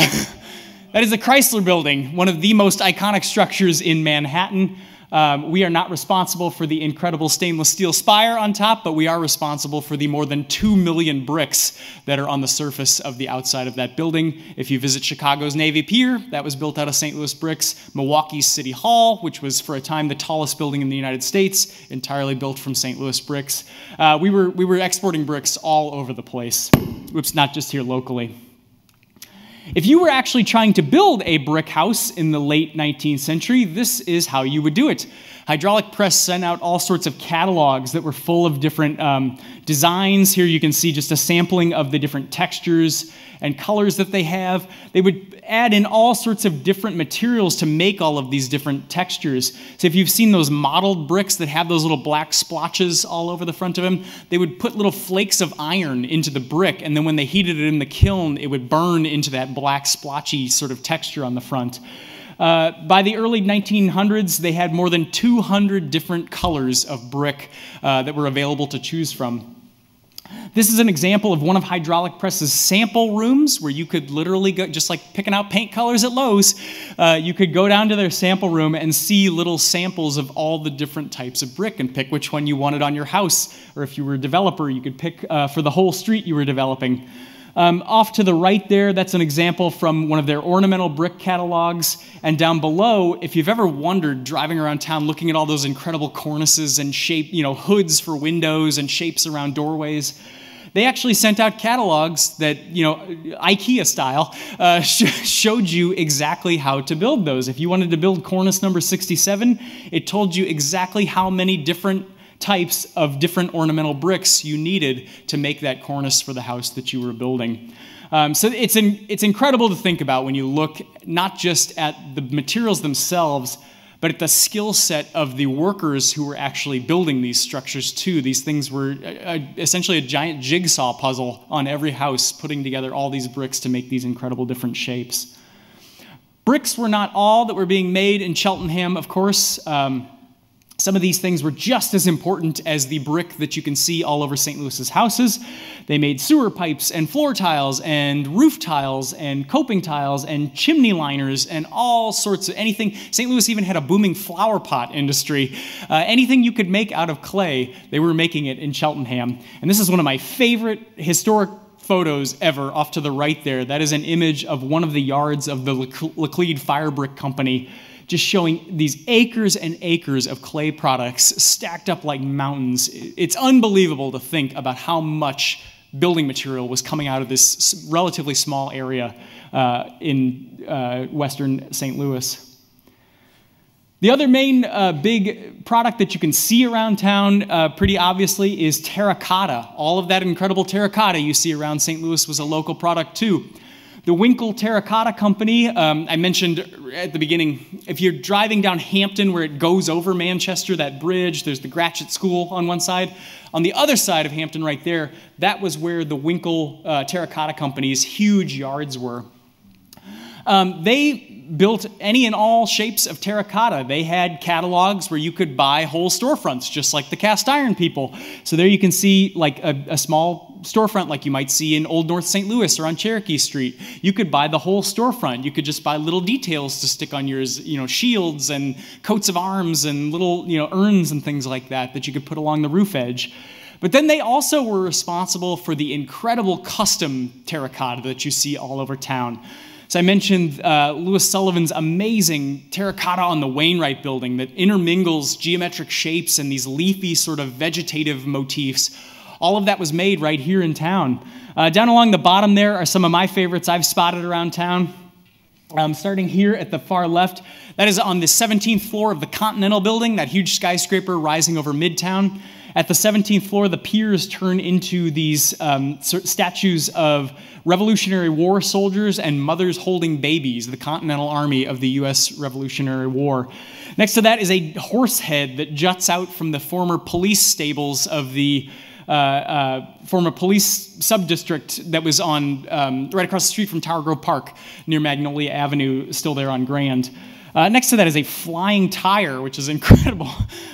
That is the Chrysler Building, one of the most iconic structures in Manhattan. We are not responsible for the incredible stainless steel spire on top, but we are responsible for the more than 2 million bricks that are on the surface of the outside of that building. If you visit Chicago's Navy Pier, that was built out of St. Louis bricks. Milwaukee's City Hall, which was for a time the tallest building in the United States, entirely built from St. Louis bricks. We were exporting bricks all over the place. Oops, not just here locally. If you were actually trying to build a brick house in the late 19th century, this is how you would do it. Hydraulic Press sent out all sorts of catalogs that were full of different designs. Here you can see just a sampling of the different textures and colors that they have. They would add in all sorts of different materials to make all of these different textures. So if you've seen those modeled bricks that have those little black splotches all over the front of them, they would put little flakes of iron into the brick, and then when they heated it in the kiln, it would burn into that black splotchy sort of texture on the front. By the early 1900s, they had more than 200 different colors of brick that were available to choose from. This is an example of one of Hydraulic Press's sample rooms where you could literally go, just like picking out paint colors at Lowe's, you could go down to their sample room and see little samples of all the different types of brick and pick which one you wanted on your house. Or if you were a developer, you could pick for the whole street you were developing. Off to the right there, that's an example from one of their ornamental brick catalogs. And down below, if you've ever wondered driving around town looking at all those incredible cornices and hoods for windows and shapes around doorways, they actually sent out catalogs that, IKEA style, showed you exactly how to build those. If you wanted to build cornice number 67, it told you exactly how many different types of different ornamental bricks you needed to make that cornice for the house that you were building. So it's incredible to think about when you look not just at the materials themselves, but at the skill set of the workers who were actually building these structures too. These things were essentially a giant jigsaw puzzle on every house, putting together all these bricks to make these incredible different shapes. Bricks were not all that were being made in Cheltenham, of course. Some of these things were just as important as the brick that you can see all over St. Louis's houses. They made sewer pipes and floor tiles and roof tiles and coping tiles and chimney liners and all sorts of anything. St. Louis even had a booming flower pot industry. Anything you could make out of clay, they were making it in Cheltenham. And this is one of my favorite historic photos ever off to the right there. That is an image of one of the yards of the Laclede Fire Brick Company, just showing these acres and acres of clay products stacked up like mountains. It's unbelievable to think about how much building material was coming out of this relatively small area in western St. Louis. The other main big product that you can see around town pretty obviously is terracotta. All of that incredible terracotta you see around St. Louis was a local product too. The Wanko Terracotta Company, I mentioned at the beginning, if you're driving down Hampton where it goes over Manchester, that bridge, there's the Gratchett School on one side. On the other side of Hampton right there, that was where the Wanko Terracotta Company's huge yards were. They built any and all shapes of terracotta. They had catalogs where you could buy whole storefronts, just like the cast iron people. So there you can see like a small storefront like you might see in Old North St. Louis or on Cherokee Street. You could buy the whole storefront. You could just buy little details to stick on yours, shields and coats of arms and little, urns and things like that that you could put along the roof edge. But then they also were responsible for the incredible custom terracotta that you see all over town. So I mentioned Louis Sullivan's amazing terracotta on the Wainwright building that intermingles geometric shapes and these leafy sort of vegetative motifs. All of that was made right here in town. Down along the bottom there are some of my favorites I've spotted around town. Starting here at the far left, that is on the 17th floor of the Continental Building, that huge skyscraper rising over Midtown. At the 17th floor, the piers turn into these statues of Revolutionary War soldiers and mothers holding babies, the Continental Army of the U.S. Revolutionary War. Next to that is a horse head that juts out from the former police stables of the former police sub-district that was on right across the street from Tower Grove Park near Magnolia Avenue, still there on Grand. Next to that is a flying tire, which is incredible.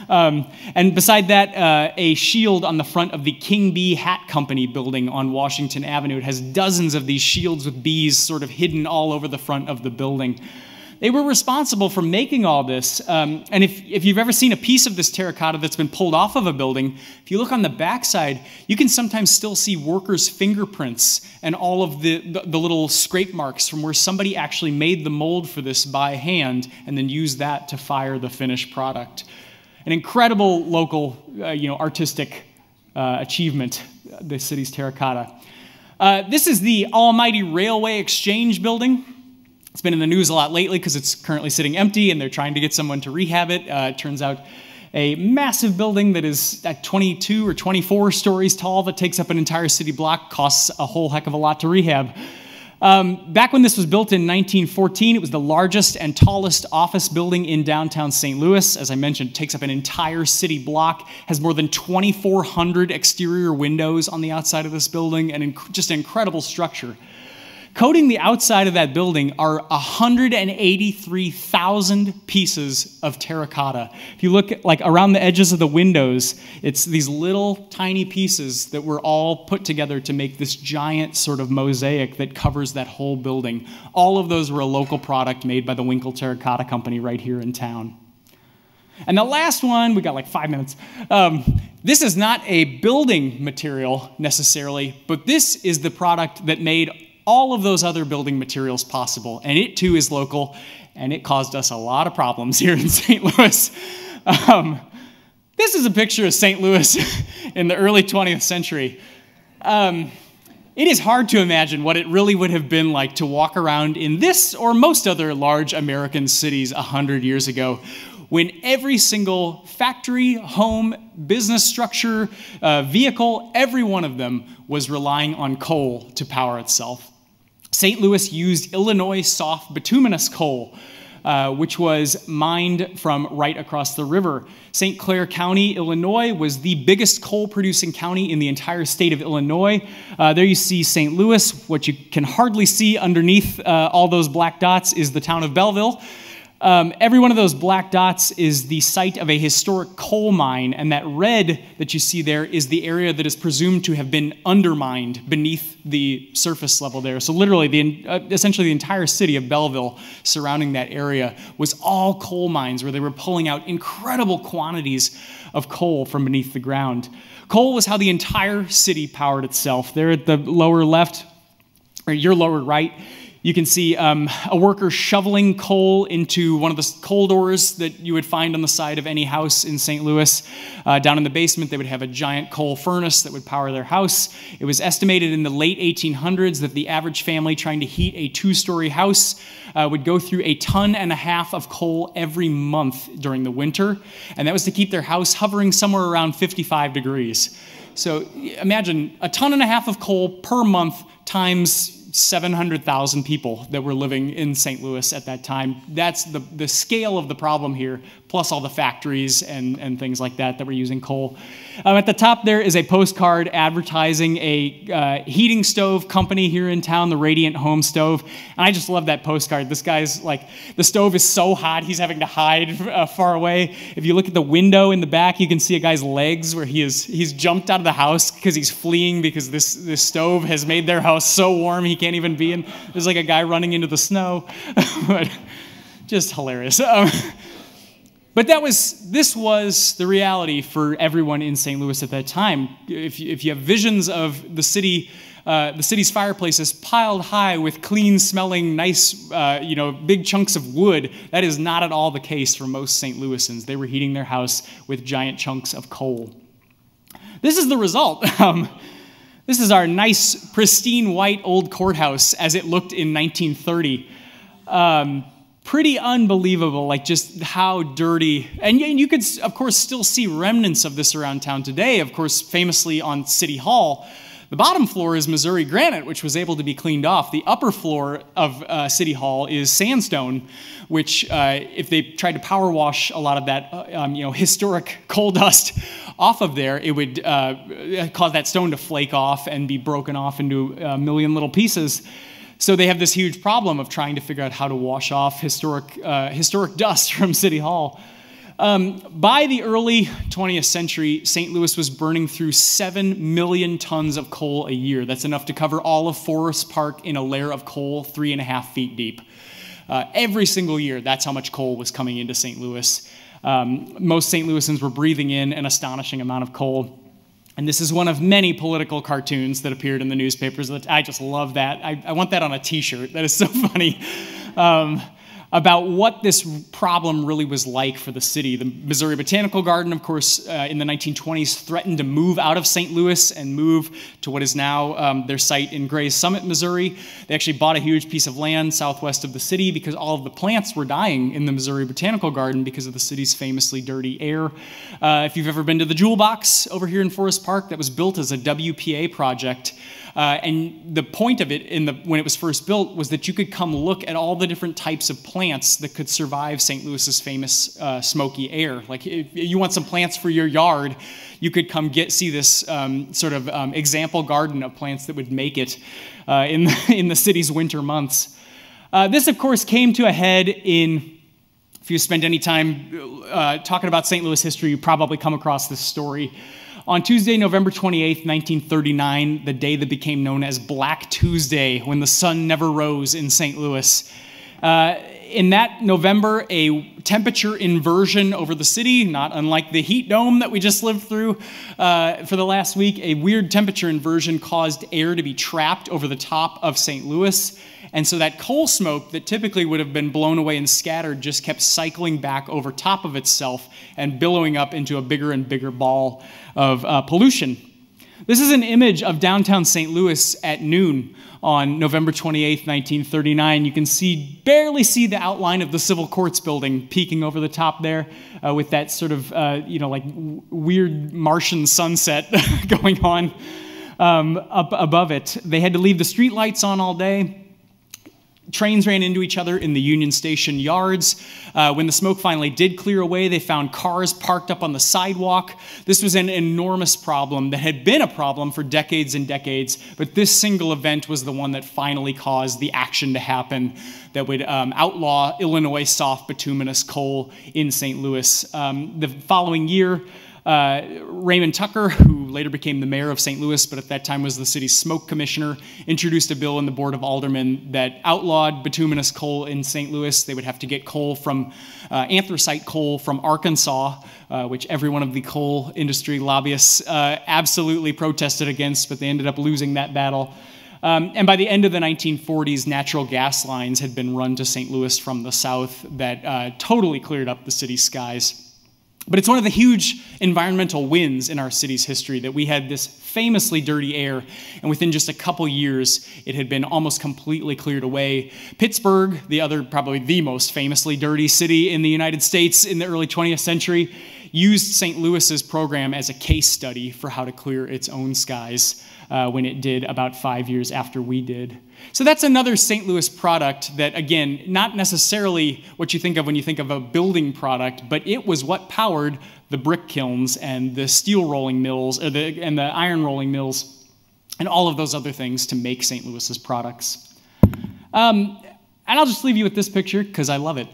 And beside that, a shield on the front of the King Bee Hat Company building on Washington Avenue. It has dozens of these shields with bees sort of hidden all over the front of the building. They were responsible for making all this. And if you've ever seen a piece of this terracotta that's been pulled off of a building, if you look on the backside, you can sometimes still see workers' fingerprints and all of the little scrape marks from where somebody actually made the mold for this by hand and then used that to fire the finished product. An incredible local, artistic achievement, the city's terracotta. This is the Almighty Railway Exchange building. It's been in the news a lot lately because it's currently sitting empty and they're trying to get someone to rehab it. It turns out a massive building that is 22 or 24 stories tall that takes up an entire city block costs a whole heck of a lot to rehab. Back when this was built in 1914, it was the largest and tallest office building in downtown St. Louis. As I mentioned, it takes up an entire city block, has more than 2,400 exterior windows on the outside of this building, and just an incredible structure. Coating the outside of that building are 183,000 pieces of terracotta. If you look like around the edges of the windows, it's these little tiny pieces that were all put together to make this giant sort of mosaic that covers that whole building. All of those were a local product made by the Wanko Terracotta Company right here in town. And the last one, we got like 5 minutes. This is not a building material necessarily, but this is the product that made all of those other building materials possible, and it too is local, and it caused us a lot of problems here in St. Louis. This is a picture of St. Louis in the early 20th century. It is hard to imagine what it really would have been like to walk around in this or most other large American cities 100 years ago. when every single factory, home, business structure, vehicle, every one of them was relying on coal to power itself. St. Louis used Illinois soft bituminous coal, which was mined from right across the river. St. Clair County, Illinois, was the biggest coal-producing county in the entire state of Illinois. There you see St. Louis. What you can hardly see underneath all those black dots is the town of Belleville. Every one of those black dots is the site of a historic coal mine, and that red that you see there is the area that is presumed to have been undermined beneath the surface level there. So literally, essentially the entire city of Belleville surrounding that area was all coal mines where they were pulling out incredible quantities of coal from beneath the ground. Coal was how the entire city powered itself. There at the lower left, or your lower right, you can see a worker shoveling coal into one of the coal doors that you would find on the side of any house in St. Louis. Down in the basement, they would have a giant coal furnace that would power their house. It was estimated in the late 1800s that the average family trying to heat a two-story house would go through 1.5 tons of coal every month during the winter, and that was to keep their house hovering somewhere around 55 degrees. So imagine 1.5 tons of coal per month times 700,000 people that were living in St. Louis at that time. That's the scale of the problem here, plus all the factories and things like that were using coal. At the top there is a postcard advertising a heating stove company here in town, the Radiant Home Stove. And I just love that postcard. This guy's like, the stove is so hot, he's having to hide far away. If you look at the window in the back, you can see a guy's legs where he's jumped out of the house because he's fleeing because this stove has made their house so warm he can't even be in. There's like a guy running into the snow. But just hilarious. But this was the reality for everyone in St. Louis at that time. If you have visions of the city's fireplaces piled high with clean-smelling, nice, big chunks of wood, that is not at all the case for most St. Louisans. They were heating their house with giant chunks of coal. This is the result. This is our nice, pristine, white old courthouse as it looked in 1930. Pretty unbelievable, like just how dirty. And you could, of course, still see remnants of this around town today. Of course, famously on City Hall, the bottom floor is Missouri granite, which was able to be cleaned off. The upper floor of City Hall is sandstone, which if they tried to power wash a lot of that historic coal dust off of there, it would cause that stone to flake off and be broken off into a million little pieces. So they have this huge problem of trying to figure out how to wash off historic dust from City Hall. By the early 20th century, St. Louis was burning through 7 million tons of coal a year. That's enough to cover all of Forest Park in a layer of coal 3.5 feet deep. Every single year, that's how much coal was coming into St. Louis. Most St. Louisans were breathing in an astonishing amount of coal. And this is one of many political cartoons that appeared in the newspapers. I just love that. I want that on a t-shirt. That is so funny. About what this problem really was like for the city. The Missouri Botanical Garden, of course, in the 1920s threatened to move out of St. Louis and move to what is now their site in Gray's Summit, Missouri. They actually bought a huge piece of land southwest of the city because all of the plants were dying in the Missouri Botanical Garden because of the city's famously dirty air. If you've ever been to the Jewel Box over here in Forest Park, that was built as a WPA project. And the point of it when it was first built was that you could come look at all the different types of plants that could survive St. Louis's famous smoky air. Like if you want some plants for your yard, you could come see this example garden of plants that would make it in the city's winter months. This, of course, came to a head if you spent any time talking about St. Louis history, you probably come across this story. On Tuesday, November 28th, 1939, the day that became known as Black Tuesday, when the sun never rose in St. Louis. In that November, a temperature inversion over the city, not unlike the heat dome that we just lived through for the last week, a weird temperature inversion caused air to be trapped over the top of St. Louis. And so that coal smoke that typically would have been blown away and scattered just kept cycling back over top of itself and billowing up into a bigger and bigger ball of pollution. This is an image of downtown St. Louis at noon on November 28th, 1939. You can barely see the outline of the Civil Courts building peeking over the top there with that sort of, like weird Martian sunset going on up above it. They had to leave the street lights on all day. Trains ran into each other in the Union Station yards. When the smoke finally did clear away, they found cars parked up on the sidewalk. This was an enormous problem that had been a problem for decades and decades, but this single event was the one that finally caused the action to happen that would outlaw Illinois soft bituminous coal in St. Louis. The following year, Raymond Tucker, who later became the mayor of St. Louis, but at that time was the city's smoke commissioner, introduced a bill in the Board of Aldermen that outlawed bituminous coal in St. Louis. They would have to get coal from anthracite coal from Arkansas, which every one of the coal industry lobbyists absolutely protested against, but they ended up losing that battle. And by the end of the 1940s, natural gas lines had been run to St. Louis from the south that totally cleared up the city's skies. But it's one of the huge environmental wins in our city's history that we had this famously dirty air, and within just a couple years, it had been almost completely cleared away. Pittsburgh, probably the most famously dirty city in the United States in the early 20th century, used St. Louis's program as a case study for how to clear its own skies when it did about 5 years after we did. So that's another St. Louis product that, again, not necessarily what you think of when you think of a building product, but it was what powered the brick kilns and the steel rolling mills, and the iron rolling mills, and all of those other things to make St. Louis's products. And I'll just leave you with this picture because I love it.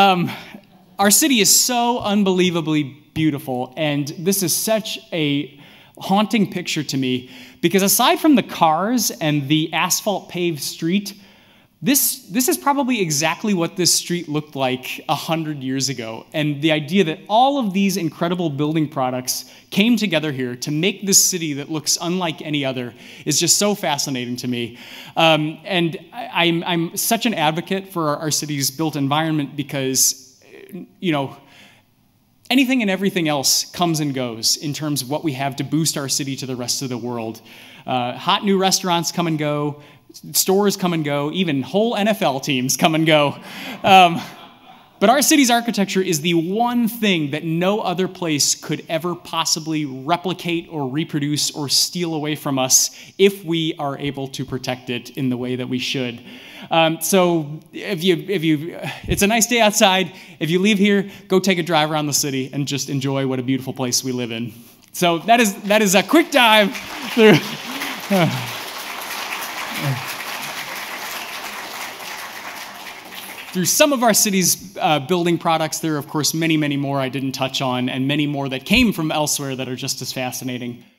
Our city is so unbelievably beautiful, and this is such a haunting picture to me because aside from the cars and the asphalt paved street, this is probably exactly what this street looked like 100 years ago. And the idea that all of these incredible building products came together here to make this city that looks unlike any other is just so fascinating to me. And I'm such an advocate for our city's built environment because, anything and everything else comes and goes in terms of what we have to boost our city to the rest of the world. Hot new restaurants come and go, stores come and go, even whole NFL teams come and go. But our city's architecture is the one thing that no other place could ever possibly replicate or reproduce or steal away from us if we are able to protect it in the way that we should. So it's a nice day outside. If you leave here, go take a drive around the city and just enjoy what a beautiful place we live in. So that is a quick dive through. Through some of our city's building products. There are, of course, many, many more I didn't touch on, and many more that came from elsewhere that are just as fascinating.